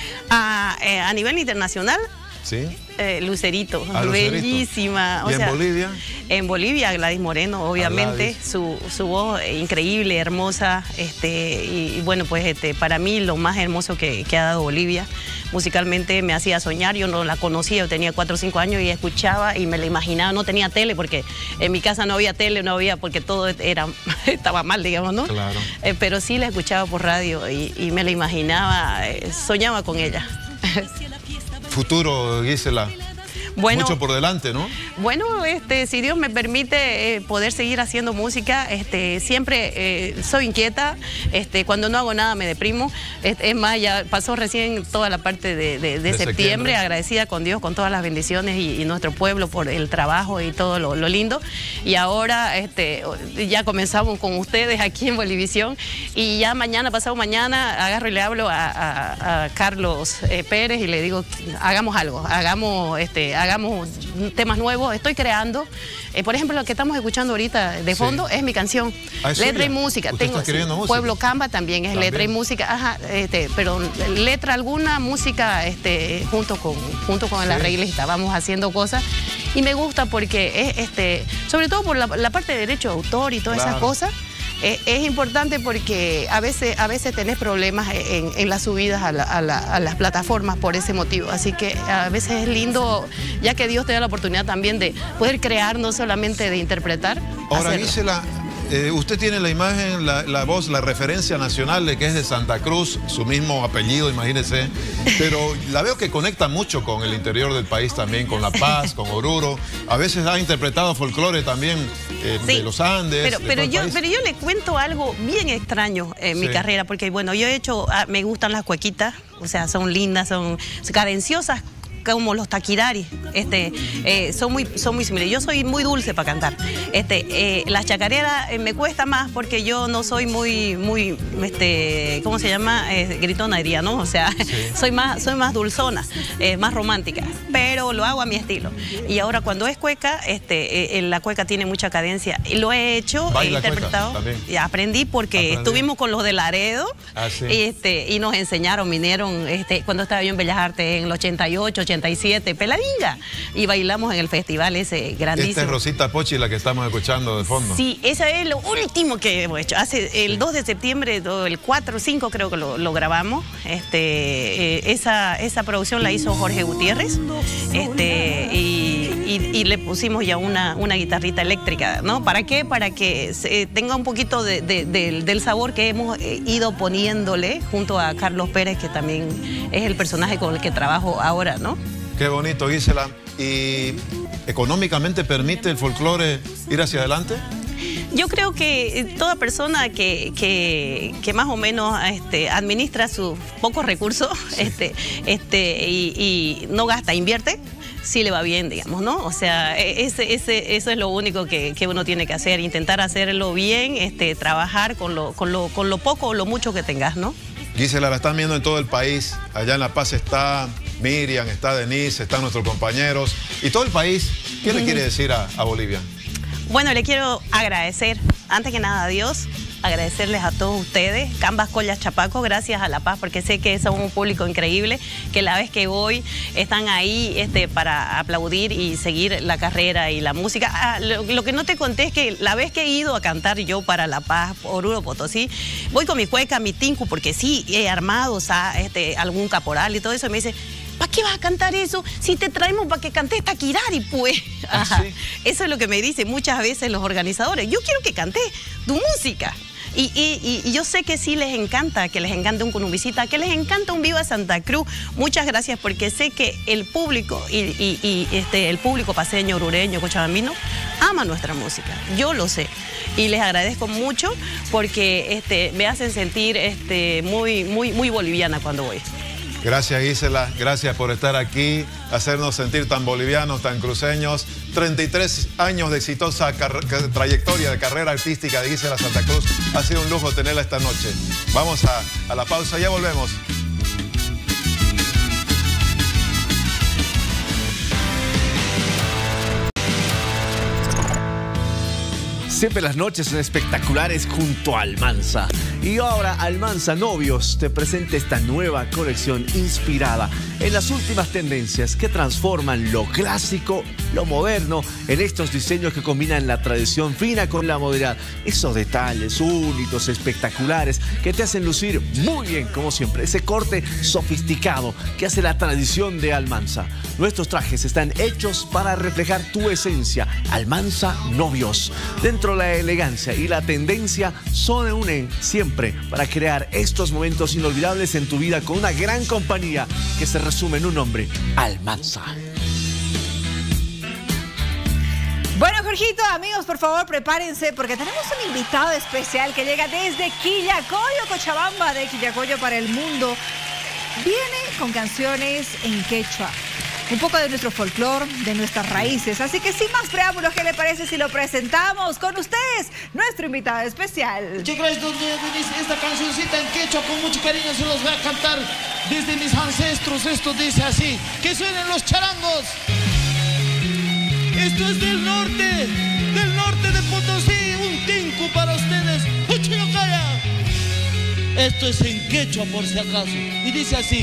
Ah, eh, a nivel internacional, ¿sí? Eh, Lucerito, ah, bellísima. ¿Y o sea, en Bolivia? En Bolivia, Gladys Moreno, obviamente, su, su voz increíble, hermosa, este, y, y bueno, pues este, para mí lo más hermoso que, que ha dado Bolivia, musicalmente me hacía soñar, yo no la conocía, yo tenía cuatro o cinco años y escuchaba y me la imaginaba, no tenía tele, porque en mi casa no había tele, no había, porque todo era, estaba mal, digamos, ¿no? Claro. Eh, pero sí la escuchaba por radio y, y me la imaginaba, eh, soñaba con ella. Futuro, Gisela. Bueno, mucho por delante, ¿no? Bueno, este, si Dios me permite eh, poder seguir haciendo música, este, siempre eh, soy inquieta, este, cuando no hago nada me deprimo, este, es más, ya pasó recién toda la parte de, de, de, de septiembre, septiembre, agradecida con Dios, con todas las bendiciones y, y nuestro pueblo por el trabajo y todo lo, lo lindo, y ahora este, ya comenzamos con ustedes aquí en Bolivisión, y ya mañana, pasado mañana, agarro y le hablo a, a, a Carlos eh, Pérez y le digo, hagamos algo, hagamos, este, hagamos temas nuevos, estoy creando, eh, por ejemplo, lo que estamos escuchando ahorita de fondo sí. es mi canción, ah, ¿es letra suya? y música. ¿Usted Tengo está escribiendo sí, música? Pueblo Camba también es ¿También? letra y música, ajá, este, pero letra alguna, música este, junto con, junto con el sí. arreglista, vamos haciendo cosas y me gusta porque es, este, sobre todo por la, la parte de derecho de autor y todas claro. esas cosas. Es, es importante porque a veces, a veces tenés problemas en, en las subidas a, la, a, la, a las plataformas por ese motivo. Así que a veces es lindo, ya que Dios te da la oportunidad también de poder crear, no solamente de interpretar. Ahora, Gisela, eh, usted tiene la imagen, la, la voz, la referencia nacional de que es de Santa Cruz, su mismo apellido, imagínese. Pero la veo que conecta mucho con el interior del país también, con La Paz, con Oruro. A veces ha interpretado folclore también eh, sí, de los Andes. Pero, pero, yo, pero yo le cuento algo bien extraño en sí. mi carrera, porque bueno, yo he hecho, me gustan las cuequitas, o sea, son lindas, son cadenciosas, como los taquiraris, este, eh, son muy, son muy similares. Yo soy muy dulce para cantar. Este, eh, las chacareras eh, me cuesta más porque yo no soy muy, muy, este, ¿cómo se llama? Eh, gritona diría, ¿no? O sea, sí. soy más, soy más dulzona, eh, más romántica, pero lo hago a mi estilo. Y ahora cuando es cueca, este, eh, la cueca tiene mucha cadencia. Y lo he hecho, he interpretado, y aprendí porque Aprendí. estuvimos con los de Laredo, ah, sí. este, y nos enseñaron, vinieron, este, cuando estaba yo en Bellas Artes en el ochenta y ocho, ochenta ochenta y siete, Peladilla. Y bailamos en el festival ese grandísimo. Esta es Rosita Pochi, la que estamos escuchando de fondo. Sí, esa es lo último que hemos hecho. Hace el dos de septiembre, el cuatro o cinco creo que lo, lo grabamos. Este, eh, esa, esa producción la hizo Jorge Gutiérrez. Este, y, y, y le pusimos ya una, una guitarrita eléctrica, ¿no? ¿Para qué? Para que se, tenga un poquito de, de, de, del sabor que hemos ido poniéndole junto a Carlos Pérez, que también es el personaje con el que trabajo ahora, ¿no? Qué bonito, Gisela. ¿Y económicamente permite el folclore ir hacia adelante? Yo creo que toda persona que, que, que más o menos este, administra sus pocos recursos, sí. este, este, y, y no gasta, invierte, sí le va bien, digamos, ¿no? O sea, ese, ese, eso es lo único que, que uno tiene que hacer, intentar hacerlo bien, este, trabajar con lo, con, lo, con lo poco o lo mucho que tengas, ¿no? Gisela, la están viendo en todo el país. Allá en La Paz está Miriam, está Denise, están nuestros compañeros. Y todo el país, ¿qué le quiere decir a, a Bolivia? Bueno, le quiero agradecer, antes que nada a Dios, agradecerles a todos ustedes, Cambas, Collas, Chapaco, gracias a La Paz, porque sé que son un público increíble, que la vez que voy están ahí este, para aplaudir y seguir la carrera y la música. Ah, lo, lo que no te conté es que la vez que he ido a cantar yo para La Paz, Oruro, Potosí, voy con mi cueca, mi tinku, porque sí, he armado o sea, este, algún caporal y todo eso, y me dice, ¿para qué vas a cantar eso si te traemos para que cantes Taquirari, pues? ¿Ah, sí? Eso es lo que me dicen muchas veces los organizadores. Yo quiero que cantes tu música. Y, y, y yo sé que sí les encanta, que les encanta un Conumbicita, que les encanta un Viva Santa Cruz. Muchas gracias, porque sé que el público, y, y, y este, el público paseño, orureño, cochabambino, ama nuestra música. Yo lo sé. Y les agradezco mucho porque este, me hacen sentir este, muy, muy, muy boliviana cuando voy. Gracias, Gisela, gracias por estar aquí, hacernos sentir tan bolivianos, tan cruceños. treinta y tres años de exitosa trayectoria de carrera artística de Gisela Santa Cruz. Ha sido un lujo tenerla esta noche. Vamos a, a la pausa, ya volvemos. Siempre las noches son espectaculares junto a Almanza. Y ahora Almanza Novios te presenta esta nueva colección inspirada en las últimas tendencias que transforman lo clásico, lo moderno, en estos diseños que combinan la tradición fina con la modernidad. Esos detalles únicos, espectaculares, que te hacen lucir muy bien, como siempre. Ese corte sofisticado que hace la tradición de Almanza. Nuestros trajes están hechos para reflejar tu esencia. Almanza Novios. Dentro de la elegancia y la tendencia se unen siempre para crear estos momentos inolvidables en tu vida con una gran compañía que se resume en un nombre: Almanza. Bueno, Jorgito, amigos, por favor, prepárense porque tenemos un invitado especial que llega desde Quillacollo, Cochabamba, de Quillacollo para el mundo. Viene con canciones en quechua, un poco de nuestro folclore, de nuestras raíces. Así que sin más preámbulos, ¿qué le parece si lo presentamos con ustedes, nuestro invitado especial? Muchas gracias, don Denise. Esta cancioncita en quechua con mucho cariño se los voy a cantar desde mis ancestros. Esto dice así: que suenen los charangos. Esto es del norte, del norte de Potosí, un tinku para ustedes. ¡Uchilocaya! Esto es en quechua por si acaso. Y dice así: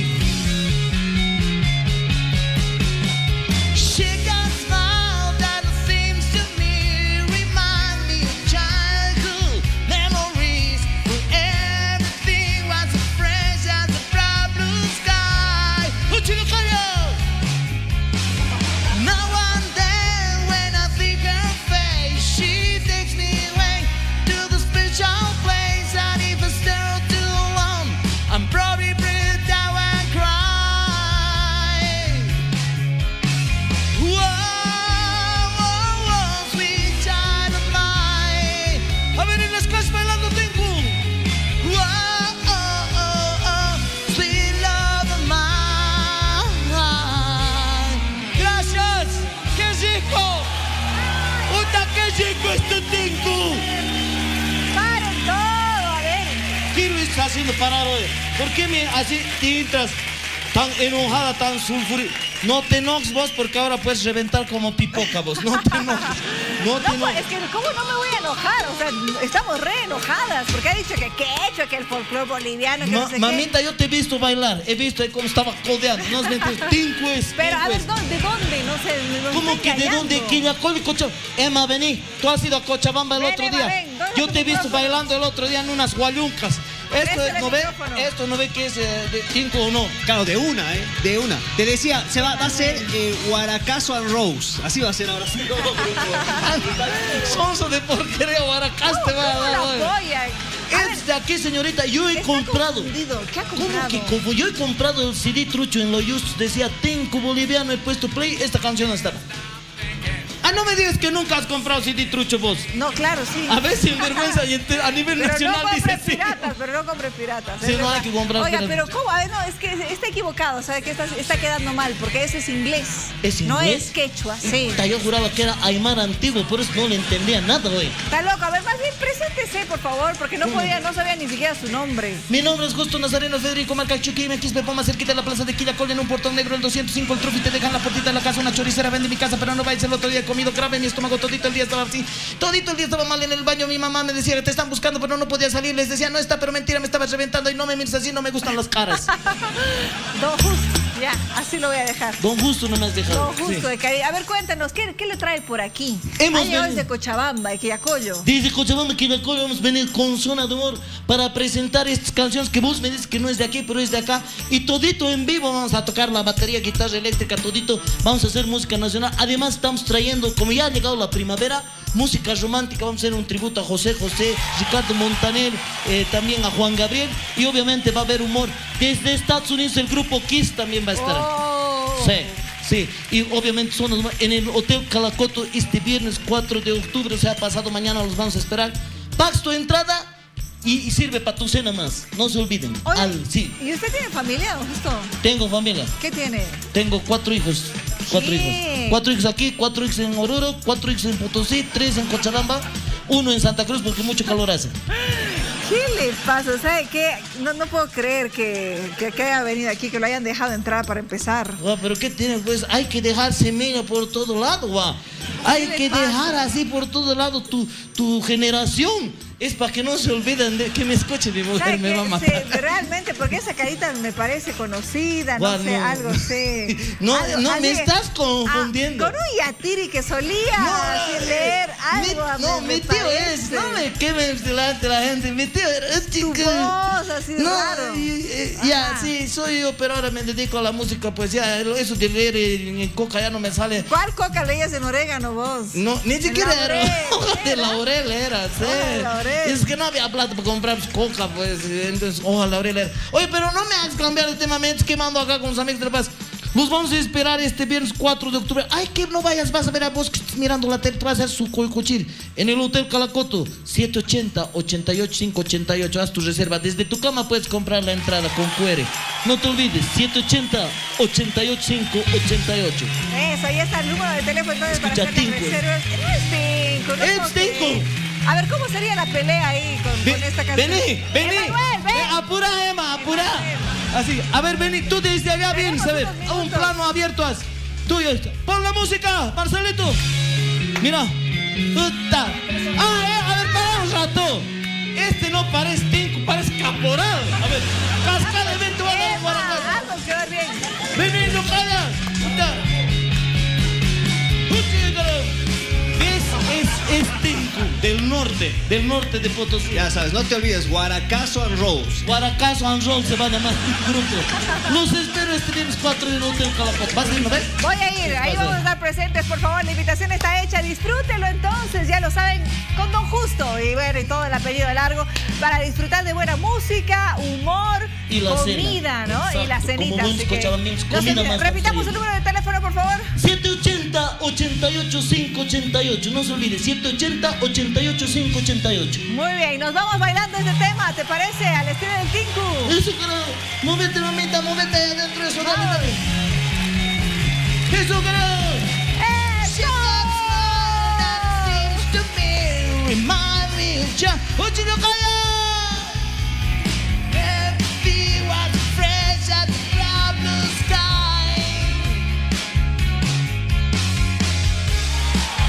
¡Paren todo! A ver. ¿Qué lo está haciendo parar hoy? ¿Por qué me así tintas? tan enojada, tan sulfurida. No te enojes vos porque ahora puedes reventar como pipoca vos. No te enojes. No te No, enojes. es que ¿cómo no me voy a enojar? O sea, estamos re enojadas porque ha dicho que qué he hecho, que el folclore boliviano, que Ma- no sé mamita, yo te he visto bailar. He visto ahí cómo estaba codeando. No es mentira. Tinku es. qué. Pero a Tinku ver, es. ¿dónde, ¿de dónde? No sé, ¿de dónde ¿Cómo está que de engañando? dónde? Quillacol y Cochabamba. Emma, vení. Tú has ido a Cochabamba el Ven, otro Emma, día. ven. ¿Dónde Yo está te he tu visto micrófono? bailando el otro día en unas guayuncas. Esto Préstale no el ve, micrófono. esto no ve que es eh, de Tinku o no. Claro, de una, ¿eh? De una. Te decía, se va, va a ser eh, Guaracazo and Rose. Así va a ser ahora sí. Sonso de porquería, Guaracás te va a ¿Cómo dar. la oye. polla? Es de aquí, señorita. Yo he Está comprado. confundido. ¿Qué ha ¿Cómo comprado? que como yo he comprado el C D trucho en lo just decía Tinku boliviano, he puesto play, esta canción estaba. Ah, no me digas que nunca has comprado C D trucho vos. No, claro, sí. A ver, sin vergüenza, y ente- a nivel Pero nacional no dice compres sí. piratas, pero no compres piratas. Sí, es no hay verdad. que comprar Oiga, piratas. pero ¿cómo? A ver, no, es que está equivocado, ¿sabe? Que está, está quedando mal, porque eso es inglés. ¿Es No inglés? es quechua, sí. Puta, yo juraba que era Aymara antiguo, por eso no le entendía nada, güey. Está loco. A ver, más bien, preséntese, por favor, porque no podía, no sabía ni siquiera su nombre. Mi nombre es Justo Nazareno Federico Marca Chuqui, me quispe Poma, cerquita de la plaza de Quillacol, en un portón negro, el doscientos cinco, el trufi, te dejan la puertita de la casa, una choricera, vende mi casa, pero no vayas el otro día, he comido grave, mi estómago todito el día estaba así, todito el día estaba mal en el baño, mi mamá me decía que te están buscando, pero no podía salir, les decía, no está, pero mentira, me estabas reventando y no me mires así, no me gustan las caras. Don Justo, ya, así lo voy a dejar. Don Justo no me has dejado. Don Justo Sí. de Cari. A ver, cuéntanos, ¿qué, qué le trae por aquí? Hemos Ha llegado venido- desde Cochabamba, de Quillacollo. Desde Cochabamba, Quillacol, vamos a venir con Zona de Humor para presentar estas canciones que vos me dices que no es de aquí, pero es de acá. Y todito en vivo vamos a tocar la batería, guitarra eléctrica, todito. Vamos a hacer música nacional. Además estamos trayendo, como ya ha llegado la primavera, música romántica. Vamos a hacer un tributo a José José, Ricardo Montaner, eh, también a Juan Gabriel. Y obviamente va a haber humor. Desde Estados Unidos el grupo Kiss también va a estar. Oh. Sí. Sí, y obviamente son los- en el Hotel Calacoto este viernes cuatro de octubre, o sea, pasado mañana los vamos a esperar. Pagas tu entrada y, y sirve para tu cena más, no se olviden. Oye, Al- sí, ¿y usted tiene familia, don Justo? tengo familia, ¿Qué tiene? tengo cuatro hijos, cuatro ¿Qué? hijos. Cuatro hijos aquí, cuatro hijos en Oruro, cuatro hijos en Potosí, tres en Cochabamba, uno en Santa Cruz porque mucho calor hace. ¿Qué le pasa? ¿Sabe qué? No, no puedo creer que, que, que haya venido aquí, que lo hayan dejado entrar para empezar. Ah, pero ¿qué tiene? Pues hay que dejar semilla por todo lado, va. Hay ¿Qué le que pasa? dejar así por todo lado tu, tu generación. Es para que no se olviden de que me escuche mi mujer, ¿Sabe me qué? va a Sí, matar. realmente, porque esa carita me parece conocida, no Guau, sé, no. algo sé. No, algo- no, me alguien- estás confundiendo. Ah, con un yatiri que solía No, así leer Mi- algo. no, me- mi me tío es, parece. no me quemes delante de la gente, mi tío era Tu chico. voz así de No, raro. y- y- ya, Ah. sí, soy yo, pero ahora me dedico a la música, pues ya, eso de leer en, en coca ya no me sale. ¿Cuál coca leías en orégano vos? No, ni siquiera En era laurel, hoja de laurel era, sí. Hoja de laurel. Es que no había plata para comprar coca, pues, entonces hoja de laurel era. Oye, pero no me hagas cambiar de tema, me estás quemando acá con los amigos de La Paz. Los vamos a esperar este viernes cuatro de octubre. Ay, que no vayas, vas a ver a vos que estás mirando la tele, te vas a hacer su coicochir en el Hotel Calacoto, siete ochenta, ochenta y ocho, quinientos ochenta y ocho. Haz tu reserva. Desde tu cama puedes comprar la entrada con Q R. No te olvides, siete ochenta, ochenta y ocho, quinientos ochenta y ocho. Eso, ahí está el número de teléfono entonces para Escucha, hacer las Tinko. reservas. No es Tinko, no Es puedo creer. Tinko. A ver, ¿cómo sería la pelea ahí con, con esta canción? Vení, vení. Emanuel, ven. Eh, apura, Emma, apura. Así, a ver, vení, tú desde allá vienes, a ver, unos un minutos. plano abierto haz. Tú y esto. Pon la música, Marcelito. Mira. Puta. Ah, eh, a ver, para un rato. Este no parece Tinko, parece caporal. A ver, cascada, ven, te voy a dar un guaracazo. Emma, haznos quedar bien. Vení, no calla. Puta. Es, es, es Tinko, del norte, del norte de Potosí. Ya sabes, no te olvides, Guaracazo and Rose. Guaracazo and Roll se va a llamar el grupo. Los espero este viernes cuatro en el Hotel Calacoto. ¿Vas a ir, no ves? Voy a ir, ahí Vas a vamos a estar presentes, por favor, la invitación está hecha, disfrútelo entonces, ya lo saben, con Don Justo, y bueno, y todo el apellido largo, para disfrutar de buena música, humor, Y la comida, cena. ¿no? Exacto, Y la como cenita. buenos así que- cochabambinos, no se comida olviden. más Repitamos el absoluta. número de teléfono, por favor. siete ochenta, ochenta y ocho, quinientos ochenta y ocho. No se olvide, siete ochenta, ochenta y ocho, quinientos ochenta y ocho. Muy bien, nos vamos bailando este tema, ¿te parece? Al estilo del Tinku. Eso, carajo. Móvete, mamita, móvete adentro de eso. Dale, dale. Eso, carajo. ¡Eso! Remind me, ya. Oye, no,